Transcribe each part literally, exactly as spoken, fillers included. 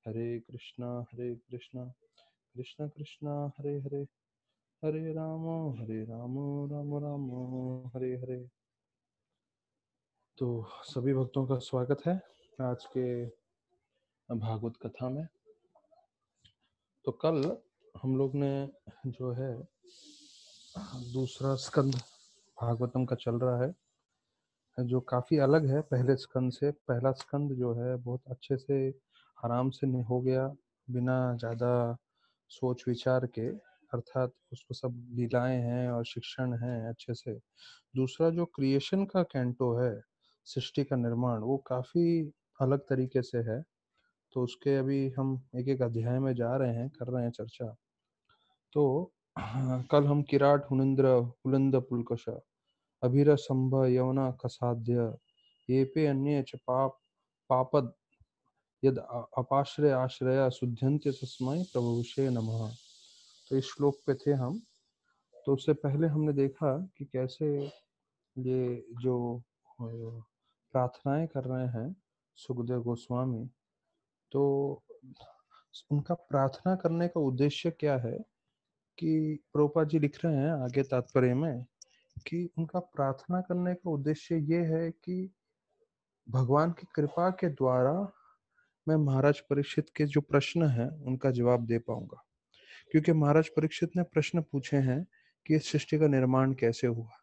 हरे कृष्णा हरे कृष्णा कृष्णा कृष्णा हरे हरे, हरे राम हरे राम राम राम हरे हरे। तो सभी भक्तों का स्वागत है आज के भागवत कथा में। तो कल हम लोग ने जो है दूसरा स्कंद भागवतम का चल रहा है, जो काफी अलग है पहले स्कंद से। पहला स्कंद जो है बहुत अच्छे से आराम से नि- हो गया, बिना ज्यादा सोच विचार के, अर्थात उसको सब लीलाएं हैं और शिक्षण हैं अच्छे से। दूसरा जो क्रिएशन का कैंटो है, सृष्टि का निर्माण, वो काफी अलग तरीके से है। तो उसके अभी हम एक एक अध्याय में जा रहे हैं, कर रहे हैं चर्चा। तो कल हम किराट हुनिंद्र पुलिंद पुलकश अभिरसंभ यवना कसाध्य येपे अन्ये च पाप पापद यद अ- अपाश्रय आश्रय शुद्ध्यन्त्य तस्मै प्रभुषे नमः। तो इस श्लोक पे थे हम। तो उससे पहले हमने देखा कि कैसे ये जो अ, प्रार्थनाएं कर रहे हैं सुखदेव गोस्वामी, तो उनका प्रार्थना करने का उद्देश्य क्या है कि प्रभुपाद जी लिख रहे हैं आगे तात्पर्य में कि उनका प्रार्थना करने का उद्देश्य ये है कि भगवान की कृपा के द्वारा मैं महाराज परीक्षित के जो प्रश्न हैं उनका जवाब दे पाऊंगा। क्योंकि महाराज परीक्षित ने प्रश्न पूछे हैं कि इस सृष्टि का निर्माण कैसे हुआ।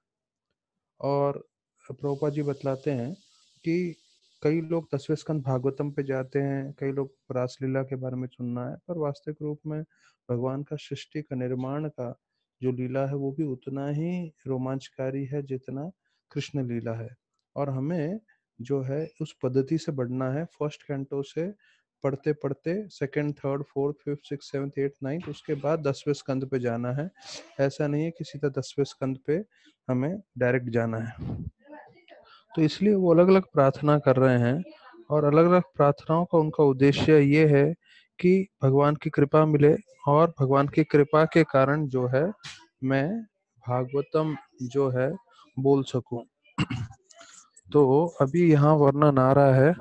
और प्रभुपाद जी बतलाते हैं कि कई लोग दसवें स्कंद भागवतम पे जाते हैं, कई लोग रासलीला के बारे में सुनना है, पर वास्तविक रूप में भगवान का सृष्टि का निर्माण का जो लीला है वो भी उतना ही रोमांचकारी है जितना कृष्ण लीला है। और हमें जो है उस पद्धति से बढ़ना है, फर्स्ट कैंटो से पढ़ते पढ़ते second third fourth fifth six seventh eighth ninth, उसके बाद दसवें स्कंद पे जाना है। ऐसा नहीं है कि सीधा दसवें स्कंद पे हमें डायरेक्ट जाना है। तो इसलिए वो अलग अलग प्रार्थना कर रहे हैं, और अलग अलग प्रार्थनाओं का उनका उद्देश्य ये है कि भगवान की कृपा मिले, और भगवान की कृपा के कारण जो है मैं भागवतम जो है बोल सकूं। तो अभी यहाँ वर्णन आ रहा है,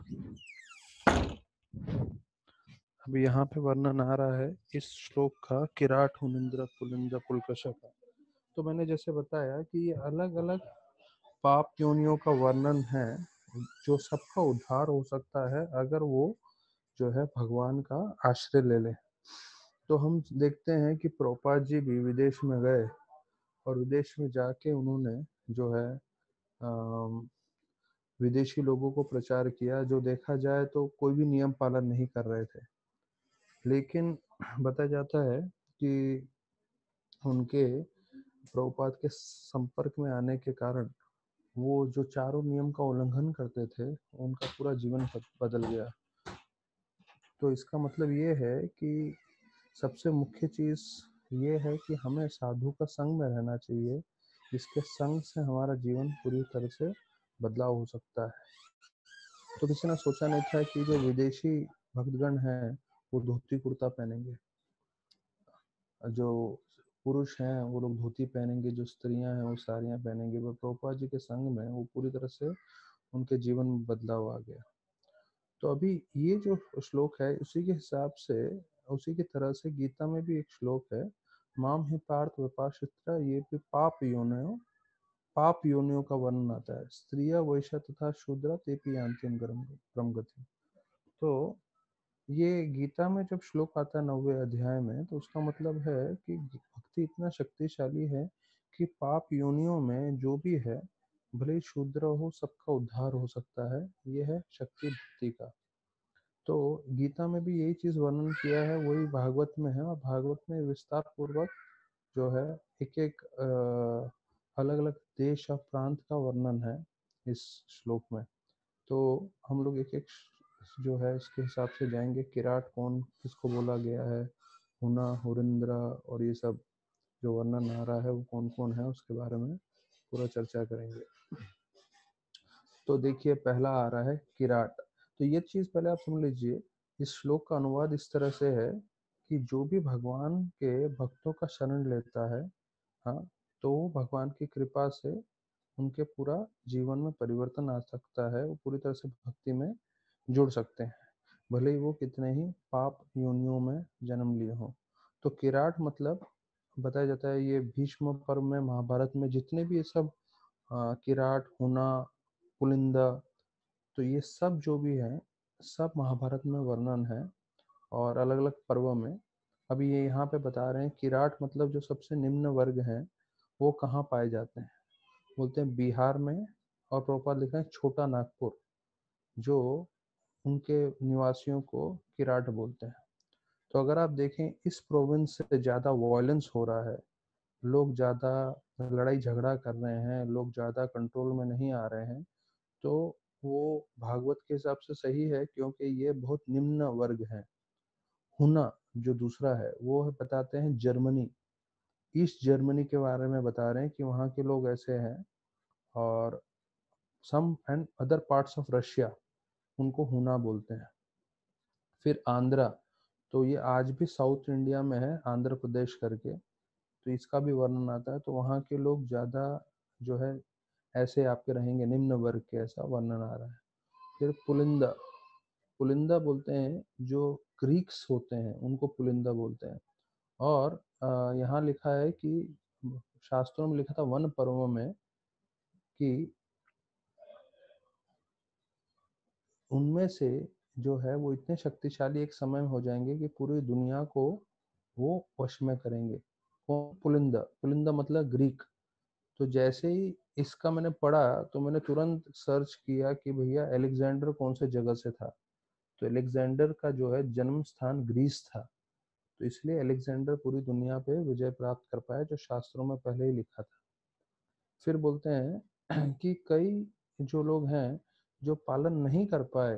अभी यहाँ पे वर्णन आ रहा है इस श्लोक का, किराट हुनिंद्र पुलिंद पुलकश का। तो मैंने जैसे बताया कि ये अलग अलग पाप योनियों का वर्णन है, जो सबका उद्धार हो सकता है अगर वो जो है भगवान का आश्रय ले ले। तो हम देखते हैं कि प्रभुपाद जी भी विदेश में गए, और विदेश में जाके उन्होंने जो है अम, विदेशी लोगों को प्रचार किया, जो देखा जाए तो कोई भी नियम पालन नहीं कर रहे थे। लेकिन बताया जाता है कि उनके प्रभुपाद के संपर्क में आने के कारण वो जो चारों नियम का उल्लंघन करते थे उनका पूरा जीवन बदल गया। तो इसका मतलब ये है कि सबसे मुख्य चीज़ ये है कि हमें साधु का संग में रहना चाहिए, जिसके संग से हमारा जीवन पूरी तरह से बदलाव हो सकता है। तो किसी ने सोचा नहीं था कि जो विदेशी भक्तगण हैं वो धोती कुर्ता पहनेंगे, जो पुरुष हैं वो लोग धोती पहनेंगे, जो स्त्रियां हैं वो साड़ियाँ पहनेंगे। पर प्रभुपाद जी के संग में वो पूरी तरह से उनके जीवन में बदलाव आ गया। तो अभी ये जो श्लोक है उसी के हिसाब से, उसी की तरह से गीता में भी एक श्लोक है, माम ही पार्थ विपाशित्रा ये भी पाप योनियो, पाप योनियों का वर्णन आता है। स्त्रिया वैश्य तथा शूद्रा ते भी अंतिम परम गति। तो ये गीता में जब श्लोक आता है नौवे अध्याय में, तो उसका मतलब है कि भक्ति इतना शक्तिशाली है कि पाप योनियों में जो भी है, भले ही शूद्र हो, सबका उद्धार हो सकता है। यह है शक्ति भक्ति का। तो गीता में भी यही चीज वर्णन किया है, वही भागवत में है। और भागवत में विस्तार पूर्वक जो है एक एक अलग अलग देश और प्रांत का वर्णन है इस श्लोक में। तो हम लोग एक एक जो है इसके हिसाब से जाएंगे। किराट कौन, किसको बोला गया है, हुना हुरिंद्रा और ये सब जो वर्णन आ रहा है वो कौन कौन है, उसके बारे में पूरा चर्चा करेंगे। तो देखिए पहला आ रहा है किराट। तो ये चीज पहले आप समझ लीजिए, इस श्लोक का अनुवाद इस तरह से है कि जो भी भगवान के भक्तों का शरण लेता है, हाँ, तो वो भगवान की कृपा से उनके पूरा जीवन में परिवर्तन आ सकता है, वो पूरी तरह से भक्ति में जुड़ सकते हैं। भले ही वो कितने ही पाप योनियों में जन्म लिए हों। तो किराट मतलब बताया जाता है ये भीष्म पर्व में, महाभारत में जितने भी ये सब अ, किराट, हुना, पुलिंदा, तो ये सब जो भी है सब महाभारत में वर्णन है और अलग अलग पर्वों में। अभी ये यहाँ पे बता रहे हैं किराट मतलब जो सबसे निम्न वर्ग है वो कहाँ पाए जाते हैं। बोलते हैं बिहार में, और प्रभुपाद लिखा है छोटा नागपुर, जो उनके निवासियों को किराट बोलते हैं। तो अगर आप देखें इस प्रोविंस से ज़्यादा वायलेंस हो रहा है, लोग ज़्यादा लड़ाई झगड़ा कर रहे हैं, लोग ज़्यादा कंट्रोल में नहीं आ रहे हैं, तो वो भागवत के हिसाब से सही है, क्योंकि ये बहुत निम्न वर्ग है। हुना जो दूसरा है वो है, बताते हैं जर्मनी, ईस्ट जर्मनी के बारे में बता रहे हैं कि वहाँ के लोग ऐसे हैं। और some and other parts of Russia, उनको हुना बोलते हैं। फिर आंध्रा, तो ये आज भी साउथ इंडिया में है, आंध्र प्रदेश करके, तो इसका भी वर्णन आता है। तो वहाँ के लोग ज़्यादा जो है ऐसे आपके रहेंगे, निम्न वर्ग के, ऐसा वर्णन आ रहा है। फिर पुलिंदा, पुलिंदा बोलते हैं जो ग्रीक्स होते हैं उनको पुलिंदा बोलते हैं। और अ, यहाँ लिखा है कि शास्त्रों में लिखा था वन पर्वों में कि उनमें से जो है वो इतने शक्तिशाली एक समय में हो जाएंगे कि पूरी दुनिया को वो वश में करेंगे। कौन? पुलिंदा। पुलिंदा मतलब ग्रीक। तो जैसे ही इसका मैंने पढ़ा तो मैंने तुरंत सर्च किया कि भैया अलेक्जेंडर कौन से जगह से था। तो अलेक्जेंडर का जो है जन्म स्थान ग्रीस था, तो इसलिए अलेक्जेंडर पूरी दुनिया पे विजय प्राप्त कर पाया, जो शास्त्रों में पहले ही लिखा था। फिर बोलते हैं कि कई जो लोग हैं जो पालन नहीं कर पाए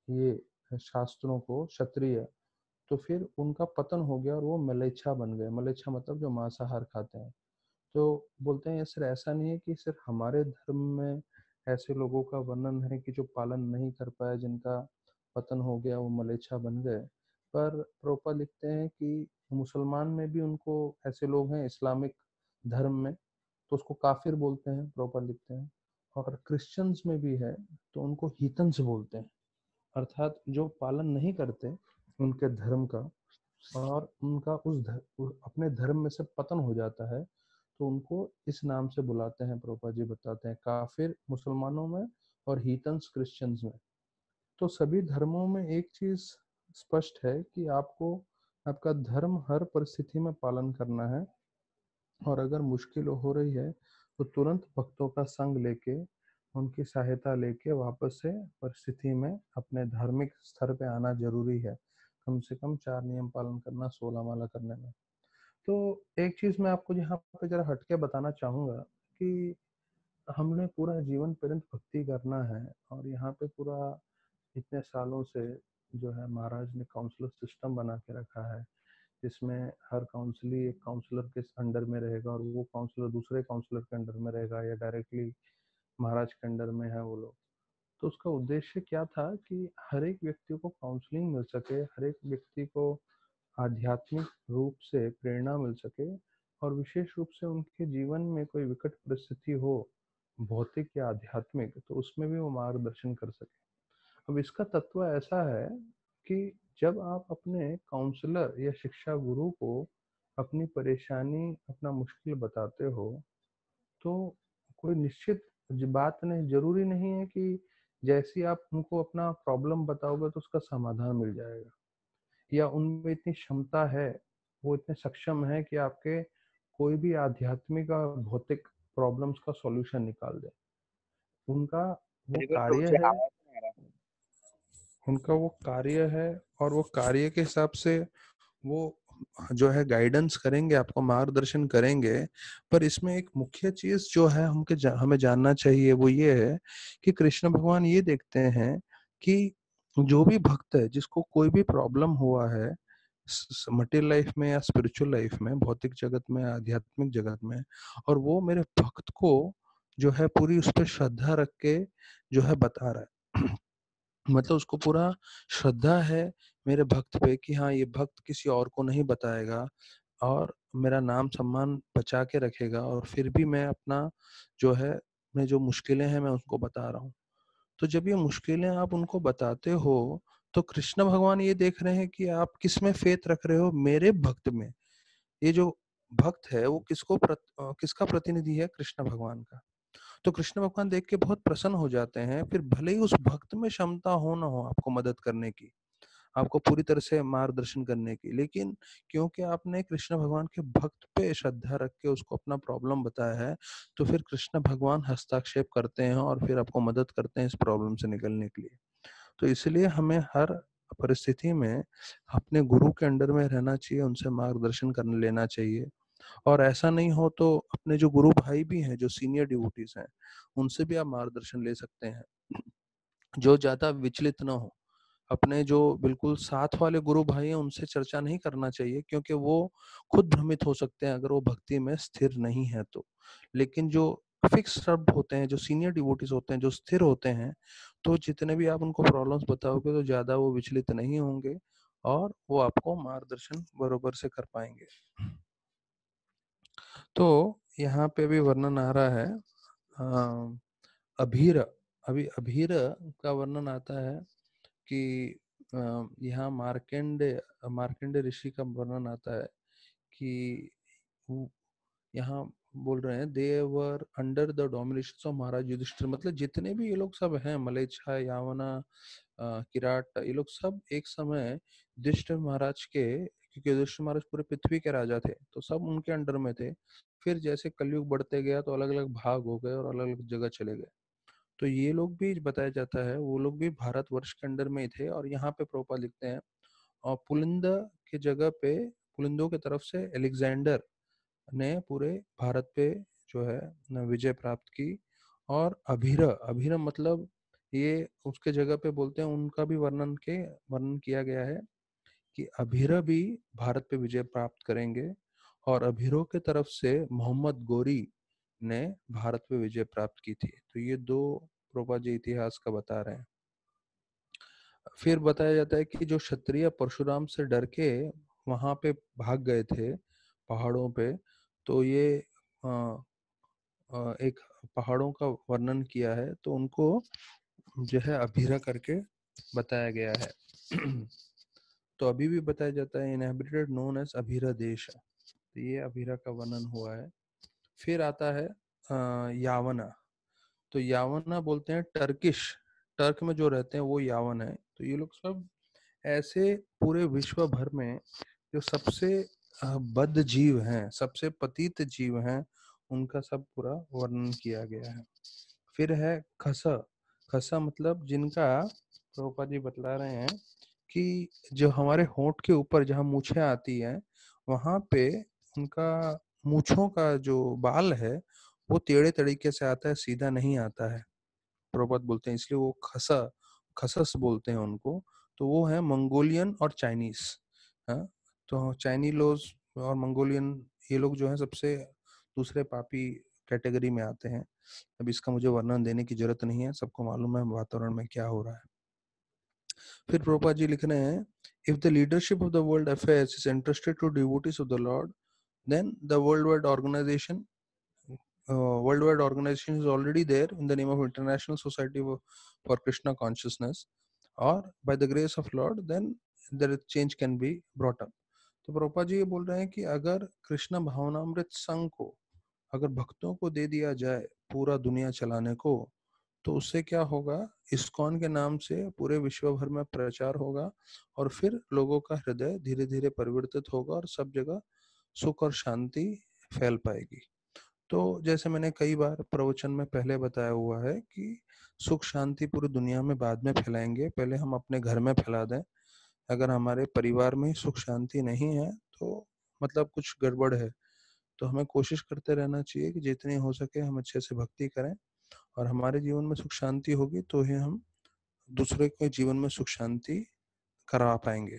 ये शास्त्रों को, क्षत्रिय, तो फिर उनका पतन हो गया और वो मलेच्छा बन गए। मलेच्छा मतलब जो मांसाहार खाते हैं। तो बोलते हैं ये सिर्फ ऐसा नहीं है कि सिर्फ हमारे धर्म में ऐसे लोगों का वर्णन है कि जो पालन नहीं कर पाए, जिनका पतन हो गया, वो मलेच्छा बन गए। पर प्रोपा लिखते हैं कि मुसलमान में भी उनको ऐसे लोग हैं, इस्लामिक धर्म में, तो उसको काफिर बोलते हैं, प्रोपा लिखते हैं। और क्रिश्चियंस में भी है तो उनको हीथन्स बोलते हैं, अर्थात जो पालन नहीं करते उनके धर्म का, और उनका उस धर, अपने धर्म में से पतन हो जाता है, तो उनको इस नाम से बुलाते हैं। प्रभुपाद जी बताते हैं काफिर मुसलमानों में और हीथन्स क्रिश्चियंस में। तो सभी धर्मों में एक चीज स्पष्ट है कि आपको आपका धर्म हर परिस्थिति में पालन करना है, और अगर मुश्किल हो रही है तो तुरंत भक्तों का संग लेके, उनकी सहायता लेके वापस से परिस्थिति में अपने धार्मिक स्तर पे आना जरूरी है। कम से कम चार नियम पालन करना सोलह माला करने में। तो एक चीज मैं आपको यहाँ पे जरा हटके बताना चाहूंगा कि हमने पूरा जीवन पर्यंत भक्ति करना है, और यहाँ पे पूरा इतने सालों से जो है महाराज ने काउंसलर सिस्टम बना के रखा है, जिसमें हर काउंसली एक काउंसलर के अंडर में रहेगा, और वो काउंसलर दूसरे काउंसलर के अंडर में रहेगा, या डायरेक्टली महाराज के अंडर में है वो लोग। तो उसका उद्देश्य क्या था कि हर एक व्यक्ति को काउंसलिंग मिल सके, हर एक व्यक्ति को आध्यात्मिक रूप से प्रेरणा मिल सके, और विशेष रूप से उनके जीवन में कोई विकट परिस्थिति हो, भौतिक या आध्यात्मिक, तो उसमें भी वो मार्गदर्शन कर सके। अब इसका तत्व ऐसा है कि जब आप अपने काउंसलर या शिक्षा गुरु को अपनी परेशानी, अपना मुश्किल बताते हो, तो कोई निश्चित ज- बात नहीं, जरूरी नहीं है कि जैसी आप उनको अपना प्रॉब्लम बताओगे तो उसका समाधान मिल जाएगा, या उनमें इतनी क्षमता है, वो इतने सक्षम है कि आपके कोई भी आध्यात्मिक और भौतिक प्रॉब्लम्स का सॉल्यूशन निकाल दे। उनका वो बिल्कुल कार्य मुझे है, आवाज नहीं आ रहा। उनका वो कार्य है, और वो कार्य के हिसाब से वो जो है गाइडेंस करेंगे, आपको मार्गदर्शन करेंगे। पर इसमें एक मुख्य चीज जो है हमके जा, हमें जानना चाहिए, वो ये है कि कृष्ण भगवान ये देखते हैं कि जो भी भक्त है, जिसको कोई भी प्रॉब्लम हुआ है मटेरियल लाइफ में या स्पिरिचुअल लाइफ में, भौतिक जगत में, आध्यात्मिक जगत में, और वो मेरे भक्त को जो है पूरी उस पर श्रद्धा रख के जो है बता रहा है मतलब उसको पूरा श्रद्धा है मेरे भक्त पे कि हाँ ये भक्त किसी और को नहीं बताएगा, और मेरा नाम सम्मान बचा के रखेगा, और फिर भी मैं अपना जो है, मैं जो मुश्किलें हैं मैं उनको बता रहा हूँ। तो जब ये मुश्किलें आप उनको बताते हो, तो कृष्ण भगवान ये देख रहे हैं कि आप किस में फेथ रख रहे हो, मेरे भक्त में। ये जो भक्त है वो किसको प्रत, अ, किसका प्रतिनिधि है, कृष्ण भगवान का। तो कृष्ण भगवान देख के बहुत प्रसन्न हो जाते हैं। फिर भले ही उस भक्त में क्षमता हो ना हो आपको मदद करने की, आपको पूरी तरह से मार्गदर्शन करने की, लेकिन क्योंकि आपने कृष्ण भगवान के भक्त पे श्रद्धा रख के उसको अपना प्रॉब्लम बताया है, तो फिर कृष्ण भगवान हस्तक्षेप करते हैं और फिर आपको मदद करते हैं इस प्रॉब्लम से निकलने के लिए। तो इसलिए हमें हर परिस्थिति में अपने गुरु के अंडर में रहना चाहिए, उनसे मार्गदर्शन कर लेना चाहिए। और ऐसा नहीं हो तो अपने जो गुरु भाई भी हैं, जो सीनियर डिवोटीज हैं, उनसे भी आप मार्गदर्शन ले सकते हैं, जो ज्यादा विचलित ना हो। अपने जो बिल्कुल साथ वाले गुरु भाई हैं उनसे चर्चा नहीं करना चाहिए, क्योंकि वो खुद भ्रमित हो सकते हैं अगर वो भक्ति में स्थिर नहीं है तो। लेकिन जो फिक्स शब्द होते हैं, जो सीनियर डिवोटीज होते हैं, जो स्थिर होते हैं, तो जितने भी आप उनको प्रॉब्लम्स बताओगे तो ज्यादा वो विचलित नहीं होंगे और वो आपको मार्गदर्शन बरोबर से कर पाएंगे। तो यहाँ पे भी वर्णन आ रहा है, अ, अभीर, अभी अभीर का वर्णन आता है कि अ, यहाँ मार्कंडे मार्कंडे ऋषि का वर्णन आता है कि वो यहाँ बोल रहे हैं, they were under the domination of Maharaj Yudhishthir. मतलब जितने भी ये लोग सब हैं, मलेच्छा, यावना, अ, किराट, ये लोग सब एक समय युधिष्ठिर महाराज के, क्योंकि युधिष्ठिर महाराज पूरे पृथ्वी के राजा थे, तो सब उनके अंडर में थे। फिर जैसे कलयुग बढ़ते गया तो अलग अलग भाग हो गए और अलग अलग जगह चले गए। तो ये लोग भी बताया जाता है, वो लोग भी भारतवर्ष के अंडर में ही थे। और यहाँ पे प्रोपा लिखते हैं, और पुलिंद की जगह पे, पुलिंदों की तरफ से अलेक्जेंडर ने पूरे भारत पे जो है न विजय प्राप्त की। और अभीर, अभीर मतलब ये उसके जगह पे बोलते हैं, उनका भी वर्णन के वर्णन किया गया है कि अभीर भी भारत पे विजय प्राप्त करेंगे। और अभीरों के तरफ से मोहम्मद गोरी ने भारत पे विजय प्राप्त की थी। तो ये दो प्रोपा जी इतिहास का बता रहे हैं। फिर बताया जाता है कि जो क्षत्रिय परशुराम से डर के वहां पे भाग गए थे पहाड़ों पे, तो ये अ, अ, एक पहाड़ों का वर्णन किया है, तो उनको जो है अभीरा करके बताया गया है। तो अभी भी बताया जाता है, इनहेबिटेड नोन एज अभीरा देश। तो ये अभीरा का वर्णन हुआ है। फिर आता है अ, यावना। तो यावना बोलते हैं टर्किश, टर्क में जो रहते हैं वो यावन है। तो ये लोग सब ऐसे पूरे विश्व भर में जो सबसे अ, बद्ध जीव हैं, सबसे पतित जीव हैं, उनका सब पूरा वर्णन किया गया है। फिर है खसा। खसा मतलब जिनका, प्रभुपाद जी बतला रहे हैं कि जो हमारे होंठ के ऊपर जहाँ मूछें आती हैं, वहां पे उनका मूछों का जो बाल है वो टेढ़े तरीके से आता है, सीधा नहीं आता है। प्रभुपाद बोलते हैं इसलिए वो खसा, खसस बोलते हैं उनको। तो वो है मंगोलियन और चाइनीज। हाँ, तो चाइनी लोग और मंगोलियन, ये लोग जो है सबसे दूसरे पापी कैटेगरी में आते हैं। अब इसका मुझे वर्णन देने की जरूरत नहीं है, सबको मालूम है वातावरण में क्या हो रहा है। फिर प्रभुपाद जी लिख रहे हैं, if the leadership of the world affairs is interested to devotees of the lord, then the world wide organization uh, worldwide organization is already there in the name of International Society for for Krishna Consciousness, or by the grace of Lord, then the change can be brought up. तो प्रभुपाद जी ये बोल रहे हैं कि अगर कृष्ण भावनामृत संघ को, अगर भक्तों को दे दिया जाए पूरा दुनिया चलाने को, तो उससे क्या होगा, इस्कॉन के नाम से पूरे विश्व भर में प्रचार होगा और फिर लोगों का हृदय धीरे धीरे परिवर्तित होगा और सब जगह सुख और शांति फैल पाएगी। तो जैसे मैंने कई बार प्रवचन में पहले बताया हुआ है कि सुख शांति पूरी दुनिया में बाद में फैलाएंगे, पहले हम अपने घर में फैला दें। अगर हमारे परिवार में सुख शांति नहीं है तो मतलब कुछ गड़बड़ है। तो हमें कोशिश करते रहना चाहिए कि जितनी हो सके हम अच्छे से भक्ति करें, और हमारे जीवन में सुख शांति होगी तो ही हम दूसरे के जीवन में सुख शांति करा पाएंगे।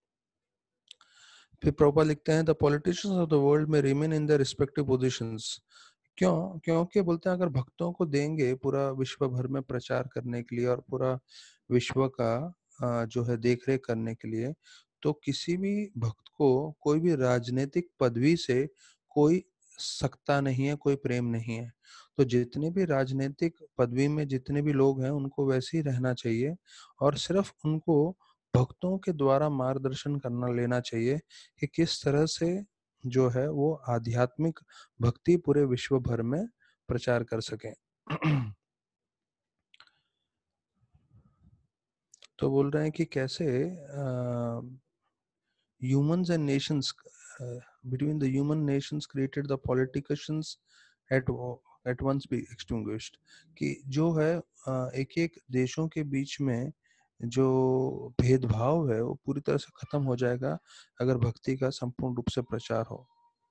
फिर प्रभुपाद लिखते हैं, the politicians of the world में remain in the respective positions. क्यों? क्योंकि बोलते हैं अगर भक्तों को देंगे पूरा विश्व भर में प्रचार करने के लिए और पूरा विश्व का अ, जो है देख रेख करने के लिए, तो किसी भी भक्त को कोई भी राजनीतिक पदवी से कोई सकता नहीं है, कोई प्रेम नहीं है। तो जितने भी राजनीतिक पदवी में जितने भी लोग हैं उनको वैसे ही रहना चाहिए, और सिर्फ उनको भक्तों के द्वारा मार्गदर्शन करना लेना चाहिए कि किस तरह से जो है वो आध्यात्मिक भक्ति पूरे विश्व भर में प्रचार कर सकें। तो बोल रहे हैं कि कैसे humans and nations, uh, between the human nations created the politicians at at once be extinguished, कि जो है एक एक देशों के बीच में जो भेदभाव है वो पूरी तरह से खत्म हो जाएगा अगर भक्ति का संपूर्ण रूप से प्रचार हो।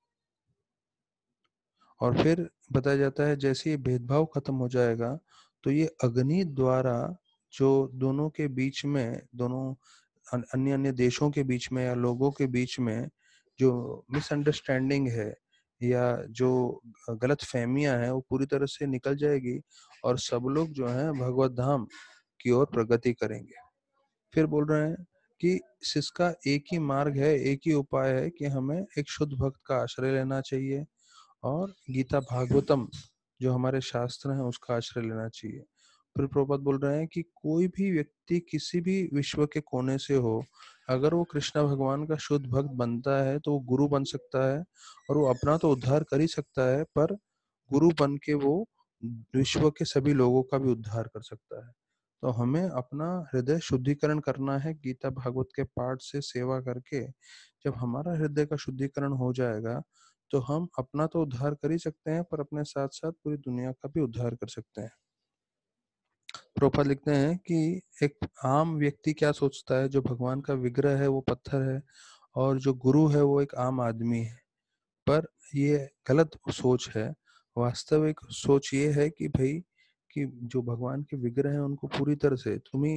और फिर बताया जाता है जैसे ये भेदभाव खत्म हो जाएगा तो ये अग्नि द्वारा जो दोनों के बीच में, दोनों अन्य अन्य देशों के बीच में या लोगों के बीच में जो मिसअंडरस्टैंडिंग है या जो गलत फहमियां हैं वो पूरी तरह से निकल जाएगी और सब लोग जो हैं भगवत धाम की ओर प्रगति करेंगे। फिर बोल रहे हैं कि इसका एक ही मार्ग है, एक ही उपाय है कि हमें एक शुद्ध भक्त का आश्रय लेना चाहिए और गीता भागवतम जो हमारे शास्त्र हैं उसका आश्रय लेना चाहिए। फिर प्रभुपाद बोल रहे हैं कि कोई भी व्यक्ति किसी भी विश्व के कोने से हो, अगर वो कृष्ण भगवान का शुद्ध भक्त बनता है तो वो गुरु बन सकता है और वो अपना तो उद्धार कर ही सकता है, पर गुरु बन के वो विश्व के सभी लोगों का भी उद्धार कर सकता है। तो हमें अपना हृदय शुद्धिकरण करना है गीता भागवत के पाठ से सेवा करके। जब हमारा हृदय का शुद्धिकरण हो जाएगा तो हम अपना तो उद्धार कर ही सकते हैं पर अपने साथ साथ पूरी दुनिया का भी उद्धार कर सकते हैं। प्रभुपाद लिखते हैं कि एक आम व्यक्ति क्या सोचता है, जो भगवान का विग्रह है वो पत्थर है और जो गुरु है वो एक आम आदमी है, पर ये गलत सोच है। वास्तविक सोच ये है कि भाई कि जो भगवान के विग्रह हैं उनको पूरी तरह से तुम्ही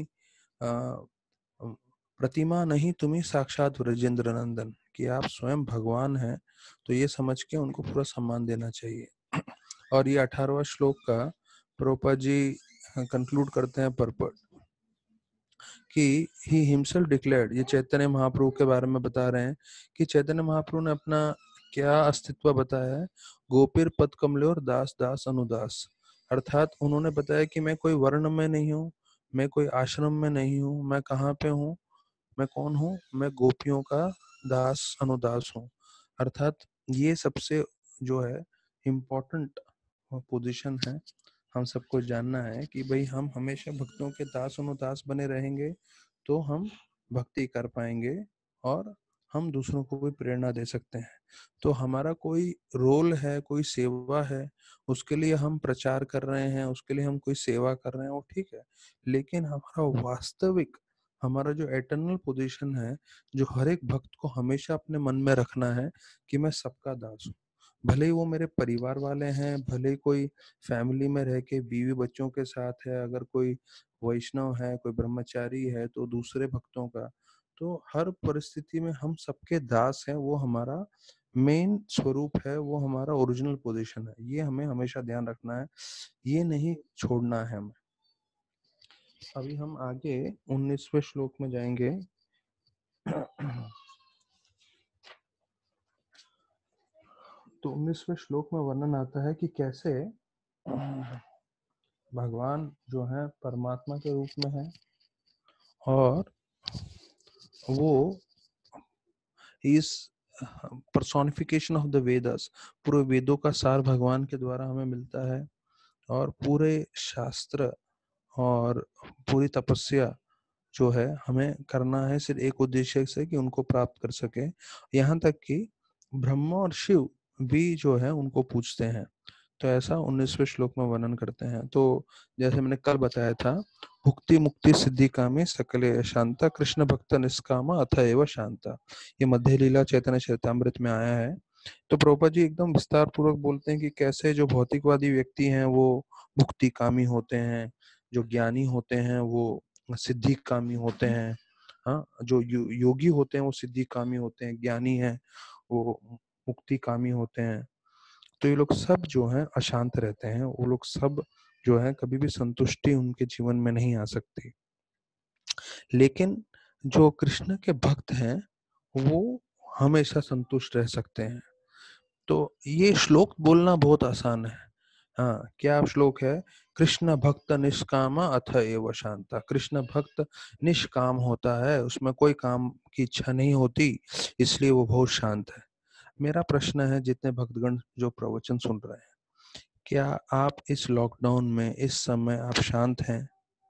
प्रतिमा नहीं, तुम्ही साक्षात ब्रजेंद्र नंदन, कि आप स्वयं भगवान हैं, तो ये समझ के उनको पूरा सम्मान देना चाहिए। और ये अठारहवां श्लोक का प्रभुपाद जी कंक्लूड करते हैं परपट कि ही हिमसेल्फ डिक्लेयर्ड, ये चैतन्य महाप्रभु के बारे में बता रहे हैं कि चैतन्य महाप्रभु ने अपना क्या अस्तित्व बताया है, गोपीर पद कमले और दास दास अनुदास, अर्थात उन्होंने बताया कि मैं कोई वर्ण में नहीं हूँ, मैं कोई आश्रम में नहीं हूँ, मैं कहाँ पे हूँ, मैं कौन हूँ, मैं गोपियों का दास अनुदास हूँ। अर्थात ये सबसे जो है इम्पोर्टेंट पोजीशन है, हम सबको जानना है कि भाई हम हमेशा भक्तों के दास अनुदास बने रहेंगे तो हम भक्ति कर पाएंगे और हम दूसरों को भी प्रेरणा दे सकते हैं। तो हमारा कोई रोल है, कोई सेवा है, उसके लिए हम प्रचार कर रहे हैं, उसके लिए हम कोई सेवा कर रहे हैं, वो ठीक है, लेकिन हमारा वास्तविक, हमारा जो एटर्नल पोजीशन है, जो हर एक भक्त को हमेशा अपने मन में रखना है कि मैं सबका दास हूँ। भले ही वो मेरे परिवार वाले हैं, भले ही कोई फैमिली में रह के बीवी बच्चों के साथ है, अगर कोई वैष्णव है, कोई ब्रह्मचारी है, तो दूसरे भक्तों का, तो हर परिस्थिति में हम सबके दास हैं। वो हमारा मेन स्वरूप है, वो हमारा ओरिजिनल पोजीशन है। ये हमें हमेशा ध्यान रखना है, ये नहीं छोड़ना है हमें। अभी हम आगे उन्नीसवें श्लोक में जाएंगे। तो उन्नीसवें श्लोक में वर्णन आता है कि कैसे भगवान जो है परमात्मा के रूप में है और वो इस पर्सोनिफिकेशन ऑफ द वेदास, पूरे वेदों का सार भगवान के द्वारा हमें मिलता है और पूरे शास्त्र और पूरी तपस्या जो है हमें करना है सिर्फ एक उद्देश्य से कि उनको प्राप्त कर सके। यहाँ तक कि ब्रह्मा और शिव भी जो है उनको पूछते हैं। तो ऐसा उन्नीसवें श्लोक में वर्णन करते हैं। तो जैसे मैंने कल बताया था, भुक्ति मुक्ति सिद्धि कामी सकले शांता कृष्ण भक्त निष्कामा अथ एव शांता, ये मध्य लीला चैतन्य चरितामृत में आया है। तो प्रभुपाद जी एकदम विस्तार पूर्वक बोलते हैं कि कैसे जो भौतिकवादी व्यक्ति हैं वो मुक्ति कामी होते हैं, जो ज्ञानी होते हैं वो सिद्धि कामी होते हैं, हाँ, जो यो, योगी होते हैं वो सिद्धि कामी होते हैं, ज्ञानी हैं वो मुक्ति कामी होते हैं। तो ये लोग सब जो हैं अशांत रहते हैं, वो लोग सब जो है कभी भी संतुष्टि उनके जीवन में नहीं आ सकती। लेकिन जो कृष्ण के भक्त हैं वो हमेशा संतुष्ट रह सकते हैं। तो ये श्लोक बोलना बहुत आसान है, हाँ, क्या श्लोक है? कृष्ण भक्त निष्काम अथ एव शांता। कृष्ण भक्त निष्काम होता है, उसमें कोई काम की इच्छा नहीं होती, इसलिए वो बहुत शांत है। मेरा प्रश्न है, जितने भक्तगण जो प्रवचन सुन रहे हैं, क्या आप इस लॉकडाउन में इस समय आप शांत हैं?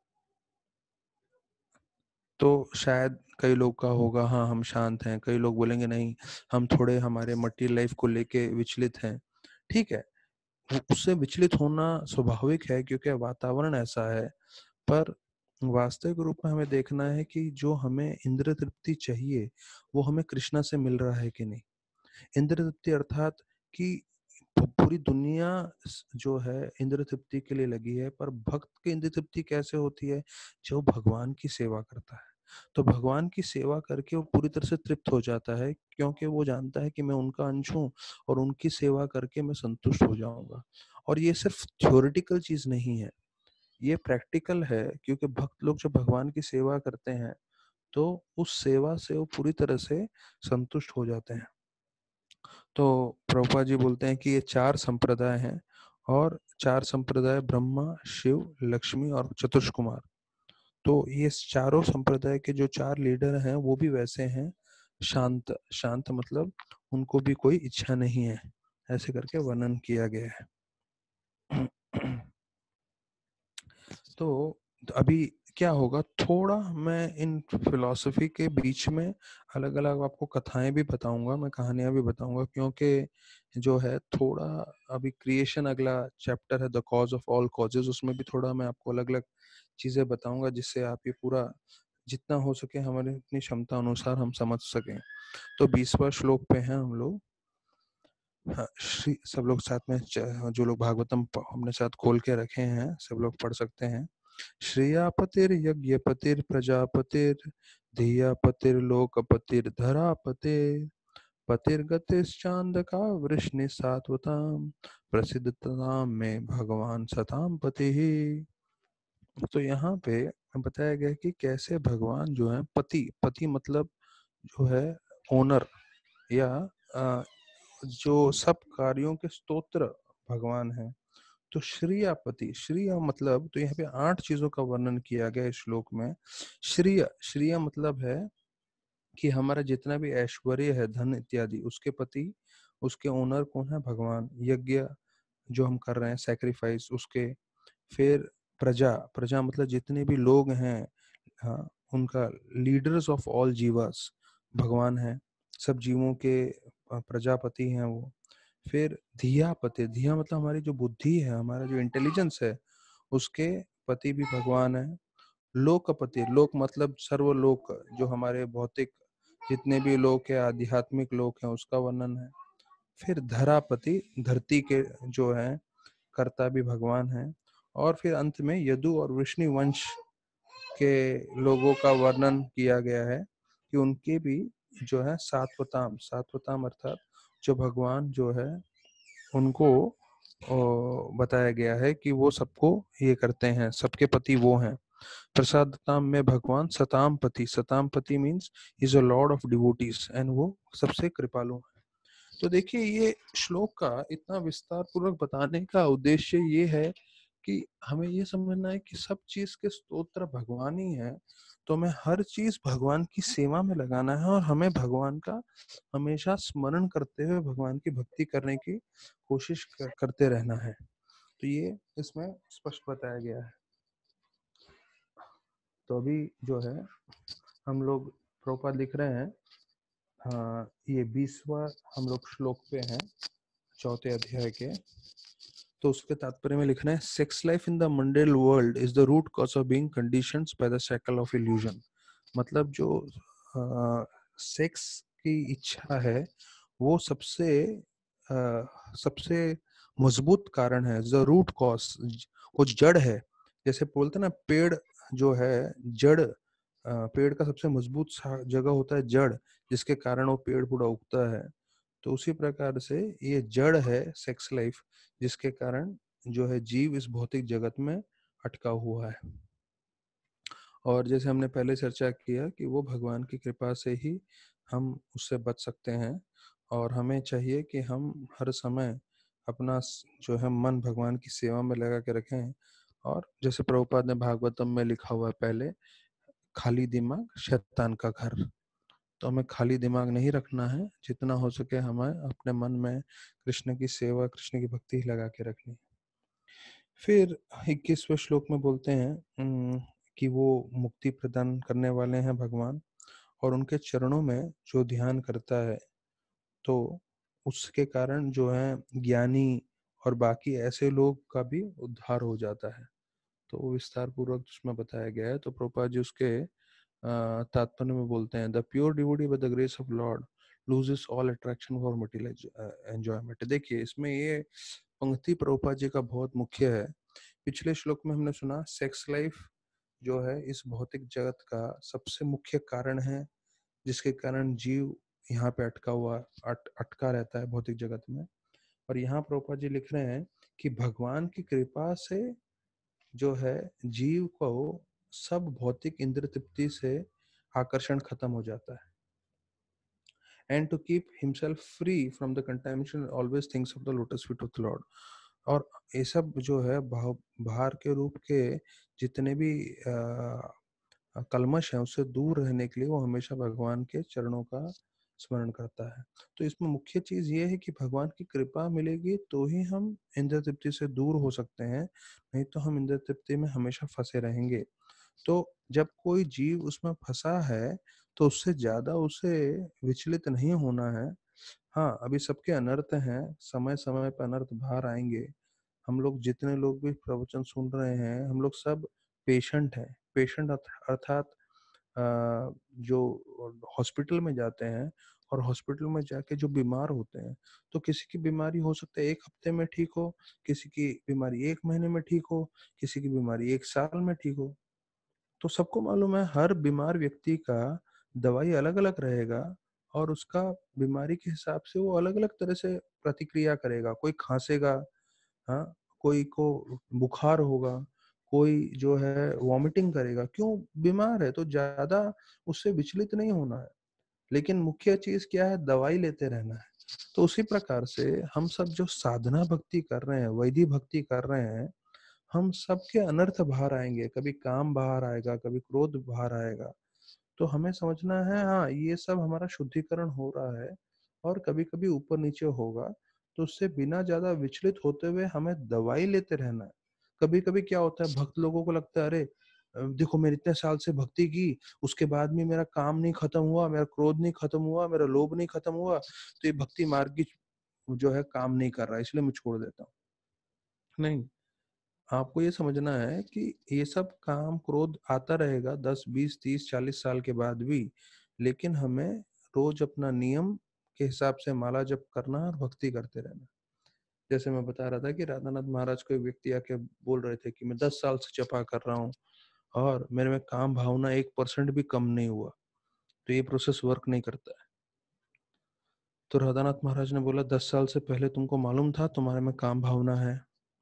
तो शायद कई लोग का होगा हाँ हम शांत हैं, कई लोग बोलेंगे नहीं हम थोड़े हमारे मटेरियल लाइफ को लेके विचलित हैं। ठीक है, वो उससे विचलित होना स्वाभाविक है क्योंकि वातावरण ऐसा है, पर वास्तविक रूप में हमें देखना है कि जो हमें इंद्र तृप्ति चाहिए वो हमें कृष्णा से मिल रहा है कि नहीं। इंद्र तृप्ति अर्थात कि पू- पूरी दुनिया स- जो है इंद्र तृप्ति के लिए लगी है, पर भक्त की इंद्र तृप्ति कैसे होती है? जो भगवान की सेवा करता है, तो भगवान की सेवा करके वो पूरी तरह से तृप्त हो जाता है, क्योंकि वो जानता है कि मैं उनका अंश हूँ और उनकी सेवा करके मैं संतुष्ट हो जाऊंगा। और ये सिर्फ थ्योरेटिकल चीज नहीं है, ये प्रैक्टिकल है, क्योंकि भक्त लोग जब भगवान की सेवा करते हैं तो उस सेवा से वो पूरी तरह से संतुष्ट हो जाते हैं। तो प्रभुपाद जी बोलते हैं कि ये चार संप्रदाय हैं, और चार संप्रदाय ब्रह्मा, शिव, लक्ष्मी और चतुर्ष कुमार। तो ये चारों संप्रदाय के जो चार लीडर हैं वो भी वैसे हैं, शांत। शांत मतलब उनको भी कोई इच्छा नहीं है, ऐसे करके वर्णन किया गया है। तो अभी क्या होगा, थोड़ा मैं इन फिलॉसफी के बीच में अलग अलग आपको कथाएं भी बताऊंगा, मैं कहानियां भी बताऊंगा, क्योंकि जो है थोड़ा अभी क्रिएशन अगला चैप्टर है, the cause of all causes, उसमें भी थोड़ा मैं आपको अलग अलग चीजें बताऊंगा जिससे आप ये पूरा जितना हो सके हमारे अपनी क्षमता अनुसार हम समझ सकें। तो बीसवां श्लोक पे हैं हम लोग। हाँ, श्री सब लोग साथ में च- जो लोग भागवतम प- हमने साथ खोल के रखे हैं सब लोग पढ़ सकते हैं। श्रेयापतिर यज्ञपतिर प्रजापतिर धियापतिर लोकपतिर धरापतिर पतिर्गतिश्चांद का वृष्णि सात्वताम प्रसिद्धताम में भगवान सताम पति ही। तो यहाँ पे बताया गया कि कैसे भगवान जो है पति, पति मतलब जो है ओनर, या अ, जो सब कार्यों के स्तोत्र भगवान है। तो श्रियापति, श्रिय मतलब, तो यहाँ पे आठ चीजों का वर्णन किया गया इस श्लोक में। श्रिय, श्रिय मतलब है कि हमारा जितना भी ऐश्वर्य है, धन इत्यादि, उसके पति, उसके ओनर कौन है? भगवान। यज्ञ जो हम कर रहे हैं, सैक्रिफाइस, उसके। फिर प्रजा, प्रजा मतलब जितने भी लोग हैं, हाँ, उनका लीडर्स ऑफ ऑल जीवास भगवान है, सब जीवों के अ, प्रजापति हैं वो। फिर धियापति, धिया मतलब हमारी जो बुद्धि है, हमारा जो इंटेलिजेंस है, उसके पति भी भगवान है। लोकपति, लोक मतलब सर्वलोक, जो हमारे भौतिक जितने भी लोक है, आध्यात्मिक लोक हैं, उसका वर्णन है। फिर धरापति, धरती के जो है कर्ता भी भगवान है। और फिर अंत में यदु और विष्णु वंश के लोगों का वर्णन किया गया है कि उनके भी जो है सात्वताम, सात्वताम अर्थात जो भगवान जो है उनको ओ, बताया गया है कि वो सबको ये करते हैं, सबके पति वो हैं। प्रसादताम में भगवान सताम पति, सताम पति means is a lord of devotees, and वो सबसे कृपालु है। तो देखिए, ये श्लोक का इतना विस्तार पूर्वक बताने का उद्देश्य ये है कि हमें ये समझना है कि सब चीज के स्तोत्र भगवान ही है, तो हमें हर चीज भगवान की सेवा में लगाना है, और हमें भगवान का हमेशा स्मरण करते हुए भगवान की भक्ति करने की कोशिश कर, करते रहना है। तो ये इसमें स्पष्ट बताया गया है। तो अभी जो है हम लोग प्रभुपाद लिख रहे हैं, हाँ, ये बीसवा हम लोग श्लोक पे हैं, चौथे अध्याय के। तो उसके तात्पर्य में लिखना है, sex life in the mundane world is the root cause of being conditioned by the cycle of illusion. मतलब जो सेक्स की इच्छा है वो सबसे आ, सबसे मजबूत कारण है, द रूट कॉज, वो जड़ है। जैसे बोलते हैं ना, पेड़ जो है जड़, अ, पेड़ का सबसे मजबूत सा- जगह होता है जड़, जिसके कारण वो पेड़ पूरा उगता है। तो उसी प्रकार से ये जड़ है सेक्स लाइफ, जिसके कारण जो है जीव इस भौतिक जगत में अटका हुआ है। और जैसे हमने पहले चर्चा किया कि वो भगवान की कृपा से ही हम उससे बच सकते हैं, और हमें चाहिए कि हम हर समय अपना जो है मन भगवान की सेवा में लगा के रखें। और जैसे प्रभुपाद ने भागवतम में लिखा हुआ है पहले, खाली दिमाग शैतान का घर। तो हमें खाली दिमाग नहीं रखना है, जितना हो सके हमें अपने मन में कृष्ण की सेवा, कृष्ण की भक्ति ही लगा के रखनी। फिर इक्कीसवें श्लोक में बोलते हैं कि वो मुक्ति प्रदान करने वाले हैं भगवान, और उनके चरणों में जो ध्यान करता है तो उसके कारण जो है ज्ञानी और बाकी ऐसे लोग का भी उद्धार हो जाता है। तो वो विस्तार पूर्वक उसमें बताया गया है। तो प्रभुपाद जी उसके तात्पर्य में बोलते हैं, the pure devotee by the grace of lord loses all attraction for material enjoyment. देखिए इसमें ये पंक्ति प्रभुपाद जी का बहुत मुख्य है। पिछले श्लोक में हमने सुना सेक्स लाइफ जो है इस भौतिक जगत का सबसे मुख्य कारण है, जिसके कारण जीव यहाँ पे अटका हुआ अट, अटका रहता है भौतिक जगत में। और यहाँ प्रभुपाद जी लिख रहे हैं कि भगवान की कृपा से जो है जीव को सब भौतिक इंद्र तृप्ति से आकर्षण खत्म हो जाता है। And to keep himself free from the contamination always thinks of the lotus feet of the lord. और ये सब जो है भाव भार के रूप के जितने भी आ, कलमश है उससे दूर रहने के लिए वो हमेशा भगवान के चरणों का स्मरण करता है। तो इसमें मुख्य चीज ये है कि भगवान की कृपा मिलेगी तो ही हम इंद्र तृप्ति से दूर हो सकते हैं, नहीं तो हम इंद्र तृप्ति में हमेशा फंसे रहेंगे। तो जब कोई जीव उसमें फंसा है तो उससे ज्यादा उसे विचलित नहीं होना है। हाँ, अभी सबके अनर्थ हैं, समय समय पर अनर्थ बाहर आएंगे। हम लोग जितने लोग भी प्रवचन सुन रहे हैं हम लोग सब पेशेंट हैं। पेशेंट अर्थात जो हॉस्पिटल में जाते हैं और हॉस्पिटल में जाके जो बीमार होते हैं, तो किसी की बीमारी हो सकता है एक हफ्ते में ठीक हो, किसी की बीमारी एक महीने में ठीक हो, किसी की बीमारी एक साल में ठीक हो। तो सबको मालूम है हर बीमार व्यक्ति का दवाई अलग अलग रहेगा और उसका बीमारी के हिसाब से वो अलग अलग तरह से प्रतिक्रिया करेगा। कोई खांसेगा, हाँ, कोई को बुखार होगा, कोई जो है वॉमिटिंग करेगा। क्यों? बीमार है तो ज्यादा उससे विचलित नहीं होना है। लेकिन मुख्य चीज क्या है? दवाई लेते रहना है। तो उसी प्रकार से हम सब जो साधना भक्ति कर रहे हैं, वैदिक भक्ति कर रहे हैं, हम सबके अनर्थ बाहर आएंगे। कभी काम बाहर आएगा, कभी क्रोध बाहर आएगा। तो हमें समझना है हाँ ये सब हमारा शुद्धिकरण हो रहा है और कभी कभी ऊपर नीचे होगा। तो उससे बिना ज्यादा विचलित होते हुए हमें दवाई लेते रहना है। कभी कभी क्या होता है, भक्त लोगों को लगता है अरे अ, देखो मैंने इतने साल से भक्ति की, उसके बाद भी मेरा काम नहीं खत्म हुआ, मेरा क्रोध नहीं खत्म हुआ, मेरा लोभ नहीं खत्म हुआ, तो ये भक्ति मार्ग की जो है काम नहीं कर रहा है इसलिए मैं छोड़ देता हूँ। नहीं, आपको ये समझना है कि ये सब काम क्रोध आता रहेगा दस बीस तीस चालीस साल के बाद भी, लेकिन हमें रोज अपना नियम के हिसाब से माला जप करना और भक्ति करते रहना। जैसे मैं बता रहा था कि राधानाथ महाराज को एक व्यक्ति आके बोल रहे थे कि मैं दस साल से जपा कर रहा हूँ और मेरे में काम भावना एक परसेंट भी कम नहीं हुआ, तो ये प्रोसेस वर्क नहीं करता है। तो राधानाथ महाराज ने बोला दस साल से पहले तुमको मालूम था तुम्हारे में काम भावना है?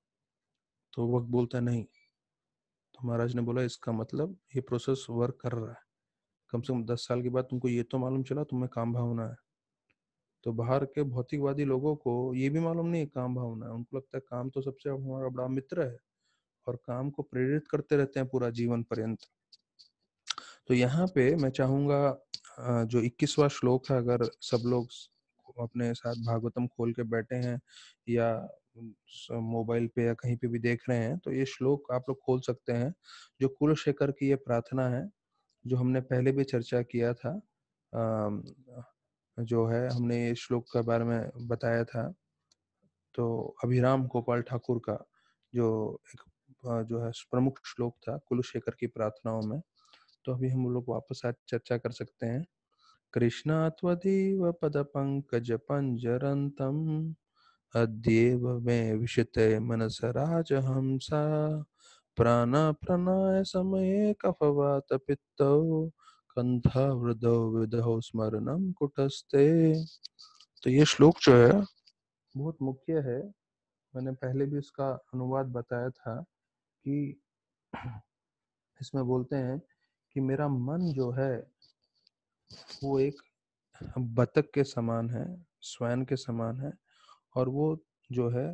तो वक्त बोलता है नहीं। तो महाराज ने बोला इसका मतलब ये प्रोसेस वर्क कर रहा है। कम से कम दस साल के बाद तुमको ये तो मालूम चला तुम्हें काम भावना है। तो बाहर के भौतिकवादी लोगों को ये भी मालूम नहीं है काम भावना है। उनको लगता है काम तो सबसे हमारा बड़ा मित्र है और काम को प्रेरित करते रहते हैं पूरा जीवन पर्यंत। तो यहाँ पे मैं चाहूंगा जो इक्कीसवां श्लोक है, अगर सब लोग अपने साथ भागवतम खोल के बैठे हैं या मोबाइल पे या कहीं पे भी देख रहे हैं, तो ये श्लोक आप लोग खोल सकते हैं। जो कुलशेखर की ये प्रार्थना है, जो हमने पहले भी चर्चा किया था, जो है हमने ये श्लोक के बारे में बताया था। तो अभिराम गोपाल ठाकुर का जो एक जो है प्रमुख श्लोक था कुलशेखर की प्रार्थनाओं में। तो अभी हम लोग वापस आज चर्चा कर सकते हैं। कृष्णा त्वदीव पद पंकज पंजरंतम अद्येव मे विशिते मनस राजहंसा प्राण प्रणाय समये कफवात पित्तौ कंथा वृद्धौ विदौ स्मरणम कुटस्ते। तो ये श्लोक जो है बहुत मुख्य है। मैंने पहले भी इसका अनुवाद बताया था कि इसमें बोलते हैं कि मेरा मन जो है वो एक बतख के समान है, स्वयं के समान है, और वो जो है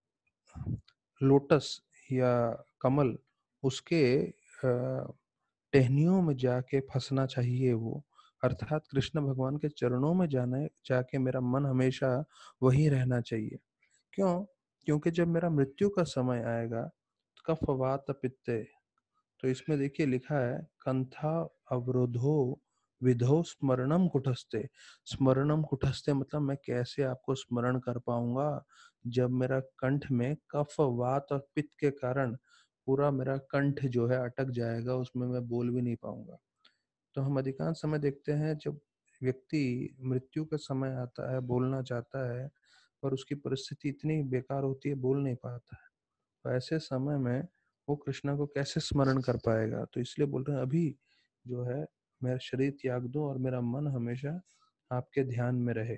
लोटस या कमल, उसके अ, टहनियों में जाके फंसना चाहिए वो, अर्थात कृष्ण भगवान के चरणों में जाने जाके मेरा मन हमेशा वही रहना चाहिए। क्यों? क्योंकि जब मेरा मृत्यु का समय आएगा, कफ वात पित्ते, तो इसमें देखिए लिखा है कंथा अवरोधो विधो स्मरणम कुटस्ते। स्मरणम कुटस्ते मतलब मैं कैसे आपको स्मरण कर पाऊंगा जब मेरा कंठ में कफ वात और पित्त के कारण पूरा मेरा कंठ जो है अटक जाएगा, उसमें मैं बोल भी नहीं पाऊंगा। तो हम अधिकांश समय देखते हैं जब व्यक्ति मृत्यु का समय आता है, बोलना चाहता है, पर उसकी परिस्थिति इतनी बेकार होती है, बोल नहीं पाता है। तो ऐसे समय में वो कृष्णा को कैसे स्मरण कर पाएगा? तो इसलिए बोल रहे हैं अभी जो है मेरा शरीर त्याग दो और मेरा मन हमेशा आपके ध्यान में रहे,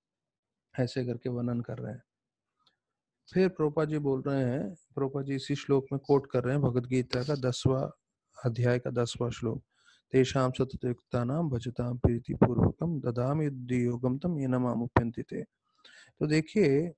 ऐसे करके वर्णन कर रहे हैं। फिर प्रोपा जी बोल रहे हैं, प्रोपा जी इसी श्लोक में कोट कर रहे हैं भगवद गीता का दसवां अध्याय का दसवां श्लोक, तेषां सततयुक्तानां भजतां प्रीति पूर्वकम ददामि युद्धि योगम तम ये नमामुप्यन्ति ते। तो देखिए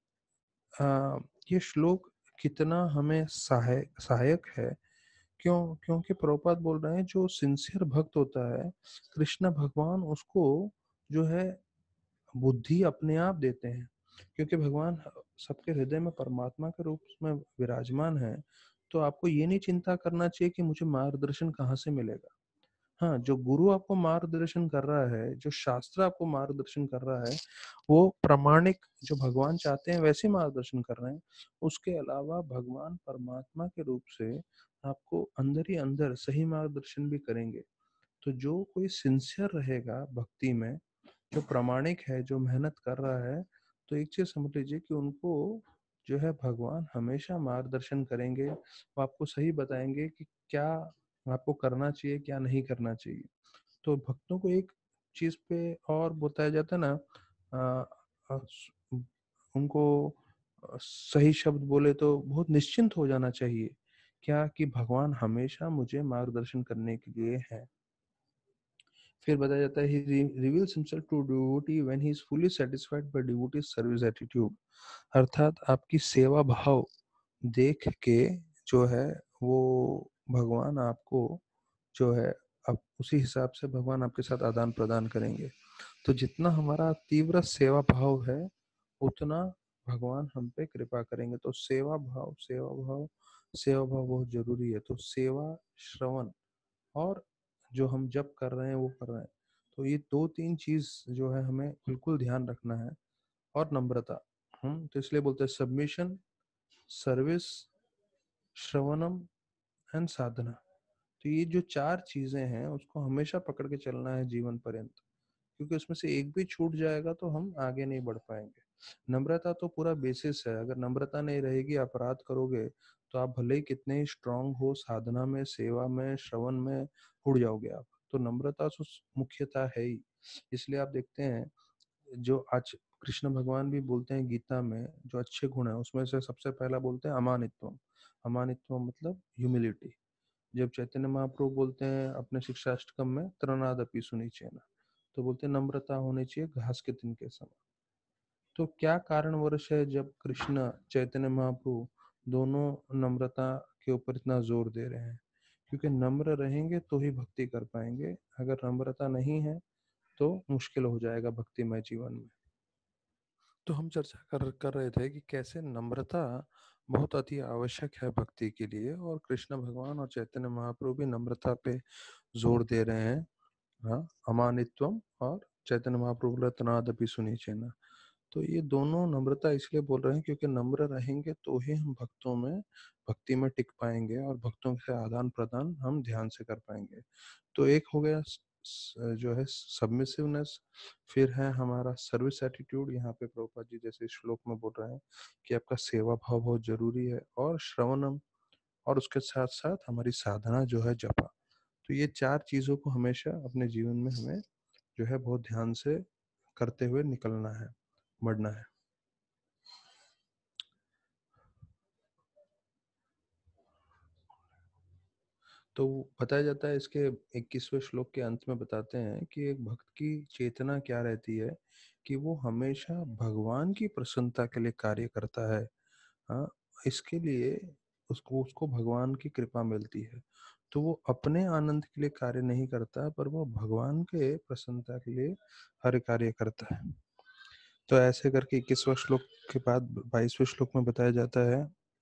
आ, ये श्लोक कितना हमें सहाय सहायक है। क्यों? क्योंकि प्रभुपाद बोल रहे हैं जो सिंसियर भक्त होता है, कृष्ण भगवान उसको जो है बुद्धि अपने आप देते हैं, क्योंकि भगवान सबके हृदय में परमात्मा के रूप में विराजमान है। तो आपको ये नहीं चिंता करना चाहिए कि मुझे मार्गदर्शन कहाँ से मिलेगा। हाँ, जो गुरु आपको मार्गदर्शन कर रहा है, जो शास्त्र आपको मार्गदर्शन कर रहा है, वो प्रामाणिक जो भगवान चाहते हैं वैसे मार्गदर्शन कर रहे हैं। उसके अलावा भगवान परमात्मा के रूप से आपको अंदर ही अंदर सही मार्गदर्शन भी करेंगे। तो जो कोई सिंसियर रहेगा भक्ति में, जो प्रामाणिक है, जो मेहनत कर रहा है, तो एक चीज समझ लीजिए कि उनको जो है भगवान हमेशा मार्गदर्शन करेंगे। वो आपको सही बताएंगे कि क्या आपको करना चाहिए, क्या नहीं करना चाहिए। तो भक्तों को एक चीज पे और बताया जाता है ना, आ, आ, उनको सही शब्द बोले तो बहुत निश्चिंत हो जाना चाहिए, क्या कि भगवान हमेशा मुझे मार्गदर्शन करने के लिए है। फिर बताया जाता है he reveals himself to devotee when he is fully satisfied by devotee's service attitude, अर्थात आपकी सेवा भाव देख के जो है वो भगवान आपको जो है अब उसी हिसाब से भगवान आपके साथ आदान प्रदान करेंगे। तो जितना हमारा तीव्र सेवा भाव है, उतना भगवान हम पे कृपा करेंगे। तो सेवा भाव सेवा भाव सेवा भाव बहुत जरूरी है। तो सेवा, श्रवण और जो हम जप कर रहे हैं वो कर रहे हैं, तो ये दो तीन चीज जो है हमें बिल्कुल ध्यान रखना है। और नम्रता, हम तो इसलिए बोलते हैं सबमिशन, सर्विस, श्रवणम एंड साधना। तो ये जो चार चीजें हैं उसको हमेशा पकड़ के चलना है जीवन पर्यंत, क्योंकि उसमें से एक भी छूट जाएगा तो हम आगे नहीं बढ़ पाएंगे। नम्रता तो पूरा बेसिस है। अगर नम्रता नहीं रहेगी, अपराध करोगे, तो आप भले ही कितने ही स्ट्रांग हो, साधना में, सेवा में, श्रवण में उड़ जाओगे आप। तो नम्रता तो मुख्यता है ही। इसलिए आप देखते हैं जो आज कृष्ण भगवान भी बोलते हैं गीता में, जो अच्छे गुण है उसमें से सबसे पहला बोलते हैं अमानित्वम। अमानित्वम मतलब ह्यूमिलिटी। जब चैतन्य महाप्रभु बोलते हैं अपने शिक्षाष्टकम में त्रनादपि सुनिचेना, तो बोलते हैं नम्रता होनी चाहिए घास के तिनके समान। तो क्या कारणवश है जब कृष्ण चैतन्य महाप्रभु दोनों नम्रता के ऊपर इतना जोर दे रहे हैं? क्योंकि नम्र रहेंगे तो ही भक्ति कर पाएंगे। अगर नम्रता नहीं है तो मुश्किल हो जाएगा भक्तिमय जीवन में। तो हम चर्चा कर कर रहे थे कि कैसे नम्रता बहुत अति आवश्यक है भक्ति के लिए, और कृष्ण भगवान और चैतन्य महाप्रभु भी नम्रता पे जोर दे रहे हैं। हाँ, अमानित्वम और चैतन्य महाप्रभु रत्नादपि सुनीचेना। तो ये दोनों नम्रता इसलिए बोल रहे हैं क्योंकि नम्र रहेंगे तो ही हम भक्तों में भक्ति में टिक पाएंगे और भक्तों से आदान प्रदान हम ध्यान से कर पाएंगे। तो एक हो गया स- स- जो है सबमिसिवनेस। फिर है हमारा सर्विस एटीट्यूड। यहाँ पे प्रभुपाद जी जैसे इस श्लोक में बोल रहे हैं कि आपका सेवा भाव बहुत जरूरी है, और श्रवणम, और उसके साथ साथ हमारी साधना जो है जपा। तो ये चार चीजों को हमेशा अपने जीवन में हमें जो है बहुत ध्यान से करते हुए निकलना है, बढ़ना है। तो बताया जाता है इसके इक्कीसवें श्लोक के अंत में बताते हैं कि एक भक्त की चेतना क्या रहती है, कि वो हमेशा भगवान की प्रसन्नता के लिए कार्य करता है। हाँ, इसके लिए उसको उसको भगवान की कृपा मिलती है। तो वो अपने आनंद के लिए कार्य नहीं करता, पर वो भगवान के प्रसन्नता के लिए हर कार्य करता है। तो ऐसे करके इक्कीसवां श्लोक के बाद बाईसवें श्लोक में बताया जाता है